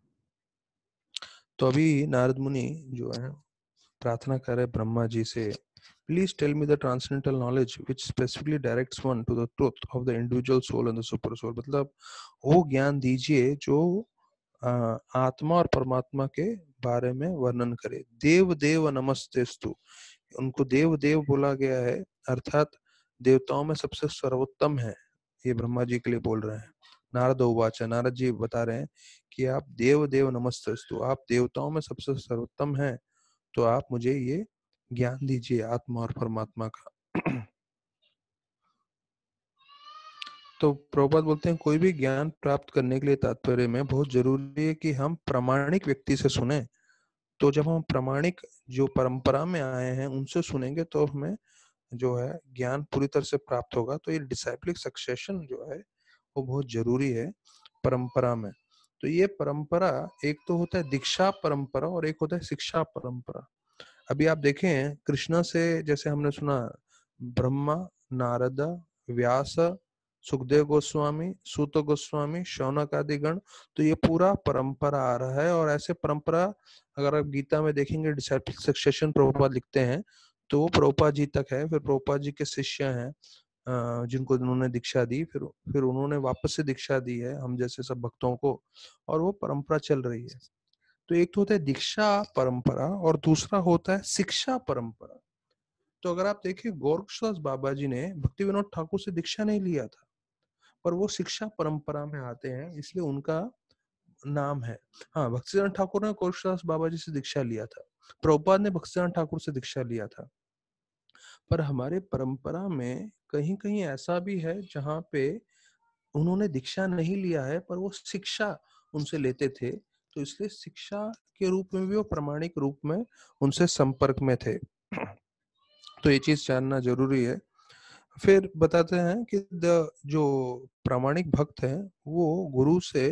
तो अभी नारद मुनि जो है प्रार्थना कर रहे ब्रह्मा जी से, please tell me the transcendental knowledge which specifically directs one to the truth of the individual soul and the super soul. मतलब वो ज्ञान दीजिए जो आ, आत्मा और परमात्मा के बारे में वर्णन करे। देव देव नमस्तेस्तु, उनको देव देव बोला गया है, अर्थात देवताओं में सबसे सर्वोत्तम है, ये ब्रह्मा जी के लिए बोल रहे हैं। नारद उवाच, नारद जी बता रहे हैं कि आप देव देव नमस्तेस्तु, आप देवताओं में सबसे सर्वोत्तम हैं, तो आप मुझे ये ज्ञान दीजिए आत्मा और परमात्मा का। तो प्रभुपाद बोलते हैं कोई भी ज्ञान प्राप्त करने के लिए तात्पर्य में बहुत जरूरी है कि हम प्रामाणिक व्यक्ति से सुने। तो जब हम प्रामाणिक जो परंपरा में आए हैं उनसे सुनेंगे तो हमें जो है ज्ञान पूरी तरह से प्राप्त होगा। तो ये डिसाइप्लिक सक्सेशन जो है वो बहुत जरूरी है परंपरा में। तो ये परंपरा एक तो होता है दीक्षा परंपरा और एक होता है शिक्षा परंपरा। अभी आप देखें कृष्णा से जैसे हमने सुना ब्रह्मा, नारद, व्यास, सुखदेव गोस्वामी, सूत गोस्वामी, शौनक आदि गण, तो ये पूरा परंपरा आ रहा है। और ऐसे परंपरा अगर आप गीता में देखेंगे डिसाइपल सक्सेशन प्रभुपाद लिखते हैं तो वो प्रभुपाद जी तक है। फिर प्रभुपाद जी के शिष्य हैं जिनको उन्होंने दीक्षा दी, फिर फिर उन्होंने वापस से दीक्षा दी है हम जैसे सब भक्तों को, और वो परंपरा चल रही है। तो एक तो होता है दीक्षा परंपरा और दूसरा होता है शिक्षा परंपरा। तो अगर आप देखिए गोरक्षदास बाबा जी ने भक्ति विनोद ठाकुर से दीक्षा नहीं लिया था, पर वो शिक्षा परंपरा में आते हैं, इसलिए उनका नाम है। हाँ, भक्तिसिद्धांत ठाकुर ने कोरसदास बाबा जी से दीक्षा लिया था, प्रभुपाद ने भक्तिसिद्धांत ठाकुर से दीक्षा लिया था। पर हमारे परंपरा में कहीं कहीं ऐसा भी है जहाँ पे उन्होंने दीक्षा नहीं लिया है, पर वो शिक्षा उनसे लेते थे, तो इसलिए शिक्षा के रूप में भी वो प्रामाणिक रूप में उनसे संपर्क में थे। तो ये चीज जानना जरूरी है। फिर बताते हैं कि द जो प्रामाणिक भक्त हैं वो गुरु से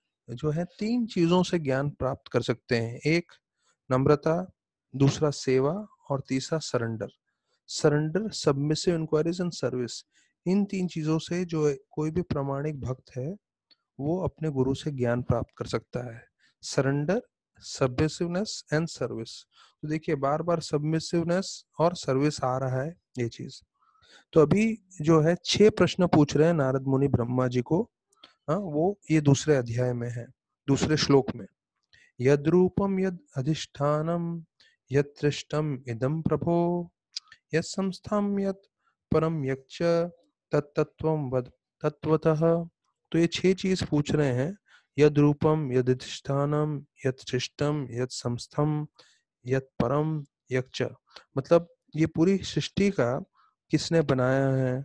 जो है तीन चीजों से ज्ञान प्राप्त कर सकते हैं। एक नम्रता, दूसरा सेवा और तीसरा surrender. Surrender, submissive inquiries and service, इन तीन चीजों से जो है, कोई भी प्रामाणिक भक्त है वो अपने गुरु से ज्ञान प्राप्त कर सकता है। Surrender, submissiveness and service. तो देखिए बार बार सबमिसिवनेस और सर्विस आ रहा है ये चीज। तो अभी जो है छह प्रश्न पूछ रहे हैं नारद मुनि ब्रह्मा जी को। हाँ, वो ये दूसरे अध्याय में है, दूसरे श्लोक में। यद रूपम यद अधिष्ठानम यद दृष्टम इदम प्रभो यद संस्थाम यद परम यक्ष तत्तत्वम वद तत्वतः। तो ये छह चीज पूछ रहे हैं। यद रूपम यद अधिष्ठानम यद दृष्टम यद संस्थम यद परम यक्ष, मतलब ये पूरी सृष्टि का किसने बनाया है,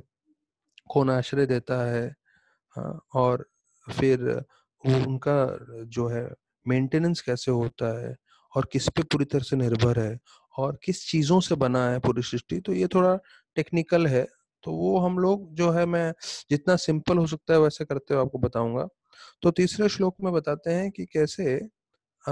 कौन आश्रय देता है, हाँ, और फिर वो उनका जो है मेंटेनेंस कैसे होता है और किस पे पूरी तरह से निर्भर है और किस चीजों से बना है पूरी सृष्टि। तो ये थोड़ा टेक्निकल है, तो वो हम लोग जो है मैं जितना सिंपल हो सकता है वैसे करते हुए आपको बताऊंगा। तो तीसरे श्लोक में बताते हैं कि कैसे आ,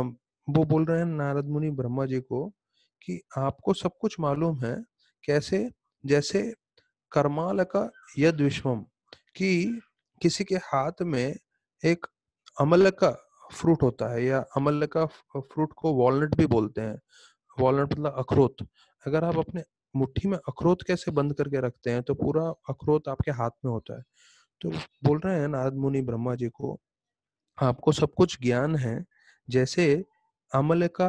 वो बोल रहे हैं नारद मुनि ब्रह्मा जी को कि आपको सब कुछ मालूम है। कैसे? जैसे करमाल का यद विश्वम, कि किसी के हाथ में एक अमल का फ्रूट होता है, या अमल का फ्रूट को वॉलनट भी बोलते हैं। वॉलनट मतलब अखरोट। अगर आप अपने मुट्ठी में अखरोट कैसे बंद करके रखते हैं तो पूरा अखरोट आपके हाथ में होता है। तो बोल रहे हैं नारद मुनि ब्रह्मा जी को आपको सब कुछ ज्ञान है, जैसे अमल का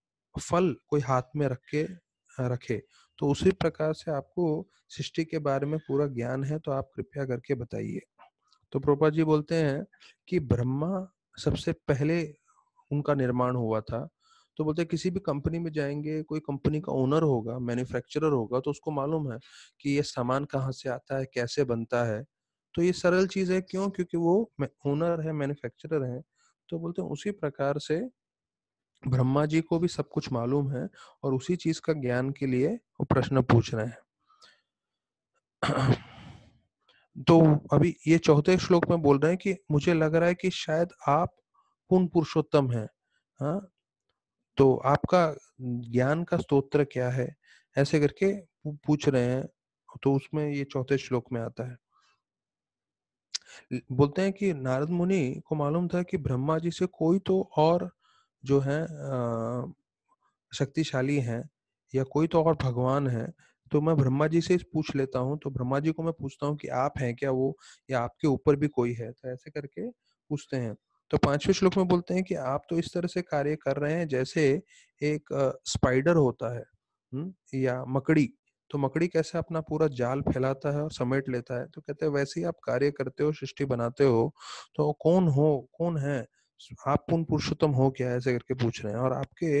फल कोई हाथ में रख के रखे, तो उसी प्रकार से आपको सृष्टि के बारे में पूरा ज्ञान है, तो आप कृपया करके बताइए। तो प्रभुपाद जी बोलते हैं कि ब्रह्मा सबसे पहले उनका निर्माण हुआ था। तो बोलते हैं किसी भी कंपनी में जाएंगे, कोई कंपनी का ओनर होगा, मैन्युफैक्चरर होगा, तो उसको मालूम है कि ये सामान कहाँ से आता है, कैसे बनता है। तो ये सरल चीज है, क्यों? क्योंकि वो ओनर है, मैन्युफैक्चरर है। तो बोलते हैं उसी प्रकार से ब्रह्मा जी को भी सब कुछ मालूम है और उसी चीज का ज्ञान के लिए वो प्रश्न पूछ रहे हैं। तो अभी ये चौथे श्लोक में बोल रहे हैं कि मुझे लग रहा है कि शायद आप पूर्ण पुरुषोत्तम हैं। हाँ, तो आपका ज्ञान का स्तोत्र क्या है, ऐसे करके पूछ रहे हैं। तो उसमें ये चौथे श्लोक में आता है। बोलते हैं कि नारद मुनि को मालूम था कि ब्रह्मा जी से कोई तो और जो है अ, शक्तिशाली हैं, या कोई तो और भगवान है। तो मैं ब्रह्मा जी से पूछ लेता हूँ। तो ब्रह्मा जी को मैं पूछता हूँ कि आप हैं क्या वो, या आपके ऊपर भी कोई है। तो ऐसे करके पूछते हैं। तो पांचवें श्लोक में बोलते हैं कि आप तो इस तरह से कार्य कर रहे हैं जैसे एक स्पाइडर होता है, हुँ? या मकड़ी। तो मकड़ी कैसे अपना पूरा जाल फैलाता है और समेट लेता है, तो कहते हैं वैसे ही आप कार्य करते हो, सृष्टि बनाते हो। तो कौन हो, कौन है आप, पूर्ण पुरुषोत्तम हो क्या, ऐसे करके पूछ रहे हैं। और आपके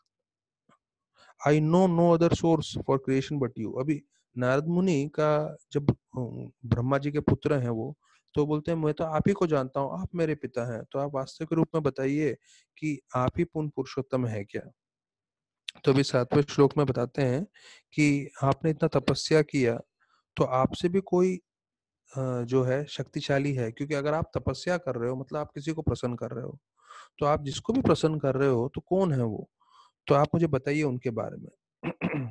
I know no other source for creation but you. अभी नारद मुनि का जब अम, ब्रह्मा जी के पुत्र हैं वो, तो बोलते हैं मैं तो आप ही को जानता हूँ, आप मेरे पिता हैं, तो आप वास्तविक रूप में बताइए कि आप ही पूर्ण पुरुषोत्तम है क्या। तो अभी सातवें श्लोक में बताते हैं कि आपने इतना तपस्या किया, तो आपसे भी कोई अ, जो है शक्तिशाली है, क्योंकि अगर आप तपस्या कर रहे हो मतलब आप किसी को प्रसन्न कर रहे हो। तो आप जिसको भी प्रसन्न कर रहे हो तो कौन है वो, तो आप मुझे बताइए उनके बारे में।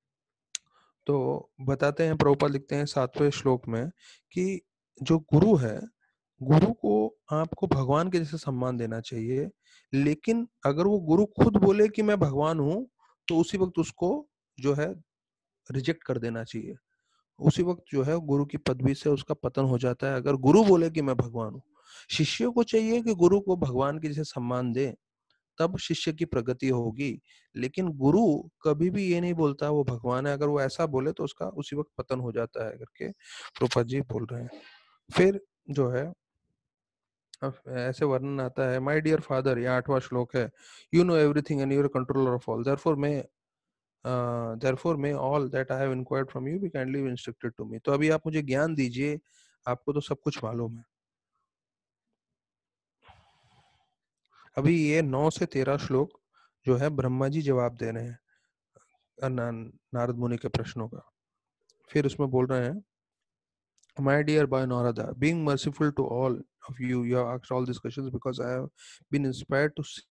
तो बताते हैं, प्रभुपाद लिखते हैं सातवें श्लोक में कि जो गुरु है, गुरु को आपको भगवान के जैसे सम्मान देना चाहिए। लेकिन अगर वो गुरु खुद बोले कि मैं भगवान हूं, तो उसी वक्त उसको जो है रिजेक्ट कर देना चाहिए। उसी वक्त जो है गुरु की पदवी से उसका पतन हो जाता है, अगर गुरु बोले कि मैं भगवान हूँ। शिष्य को चाहिए कि गुरु को भगवान के जैसे सम्मान दे, तब शिष्य की प्रगति होगी। लेकिन गुरु कभी भी ये नहीं बोलता वो भगवान है, अगर वो ऐसा बोले तो उसका उसी वक्त पतन हो जाता है करके प्रोपा जी बोल रहे हैं। फिर जो है अब ऐसे वर्णन आता है, माय डियर फादर, ये आठवां श्लोक है, you know everything and your controller of all, therefore may therefore may all that I have inquired from you be kindly instructed to me. तो अभी आप मुझे ज्ञान दीजिए, आपको तो सब कुछ मालूम है। अभी ये नौ से तेरह श्लोक जो है ब्रह्मा जी जवाब दे रहे हैं ना, नारद मुनि के प्रश्नों का। फिर उसमें बोल रहे हैं, my dear boy Narada, being merciful to all of you, you have asked all these questions because I have been inspired to see.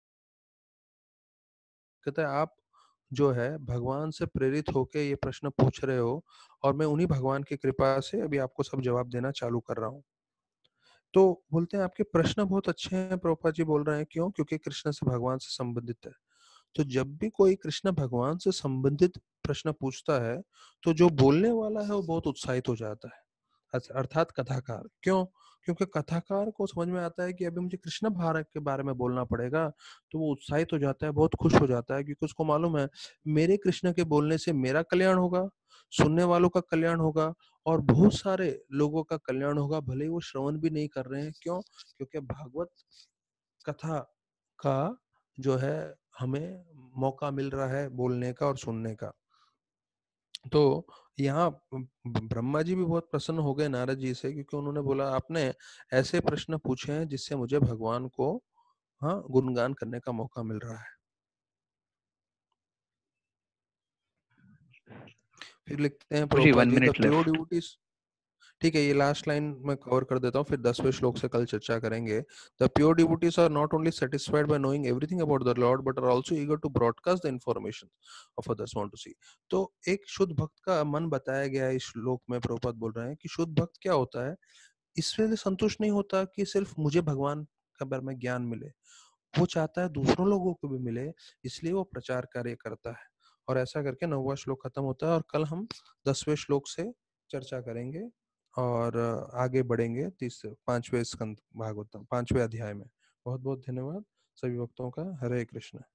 कहता है आप जो है भगवान से प्रेरित होके ये प्रश्न पूछ रहे हो और मैं उन्हीं भगवान की कृपा से अभी आपको सब जवाब देना चालू कर रहा हूँ। तो बोलते हैं आपके प्रश्न बहुत अच्छे हैं प्रभुपाद जी। बोल रहे हैं क्यों? क्योंकि कृष्ण से भगवान से संबंधित है। तो जब भी कोई कृष्ण भगवान से संबंधित प्रश्न पूछता है तो जो बोलने वाला है वो बहुत उत्साहित हो जाता है, अस- अर्थात कथाकार। क्यों? क्योंकि कथाकार को समझ में आता है कि अभी मुझे कृष्ण भारत के बारे में बोलना पड़ेगा, तो वो उत्साहित हो जाता है, बहुत खुश हो जाता है, क्योंकि उसको मालूम है मेरे कृष्ण के बोलने से मेरा कल्याण होगा, सुनने वालों का कल्याण होगा और बहुत सारे लोगों का कल्याण होगा, भले ही वो श्रवण भी नहीं कर रहे हैं। क्यों? क्योंकि भागवत कथा का जो है हमें मौका मिल रहा है बोलने का और सुनने का। तो यहाँ ब्रह्मा जी भी बहुत प्रसन्न हो गए नारद जी से, क्योंकि उन्होंने बोला आपने ऐसे प्रश्न पूछे हैं जिससे मुझे भगवान को हाँ गुणगान करने का मौका मिल रहा है। फिर लिखते हैं खुशी, Prabhupada one ji, the minute pure left. Devotees. ठीक है, ये लास्ट लाइन मैं कवर कर देता हूँ, फिर दसवें श्लोक से कल चर्चा करेंगे। The pure devotees are not only satisfied by knowing everything about the lord but are also eager to broadcast the information of others want to see. तो एक शुद्ध भक्त का मन बताया गया है इस श्लोक में। प्रभुपाद बोल रहे हैं कि शुद्ध भक्त क्या होता है, इससे संतुष्ट नहीं होता कि सिर्फ मुझे भगवान के बारे में ज्ञान मिले, वो चाहता है दूसरों लोगों को भी मिले, इसलिए वो प्रचार कार्य करता है। और ऐसा करके नौवां श्लोक खत्म होता है और कल हम दसवें श्लोक से चर्चा करेंगे और आगे बढ़ेंगे तीस पांचवें स्कंद भागवतम पांचवें अध्याय में। बहुत बहुत धन्यवाद सभी भक्तों का। हरे कृष्ण।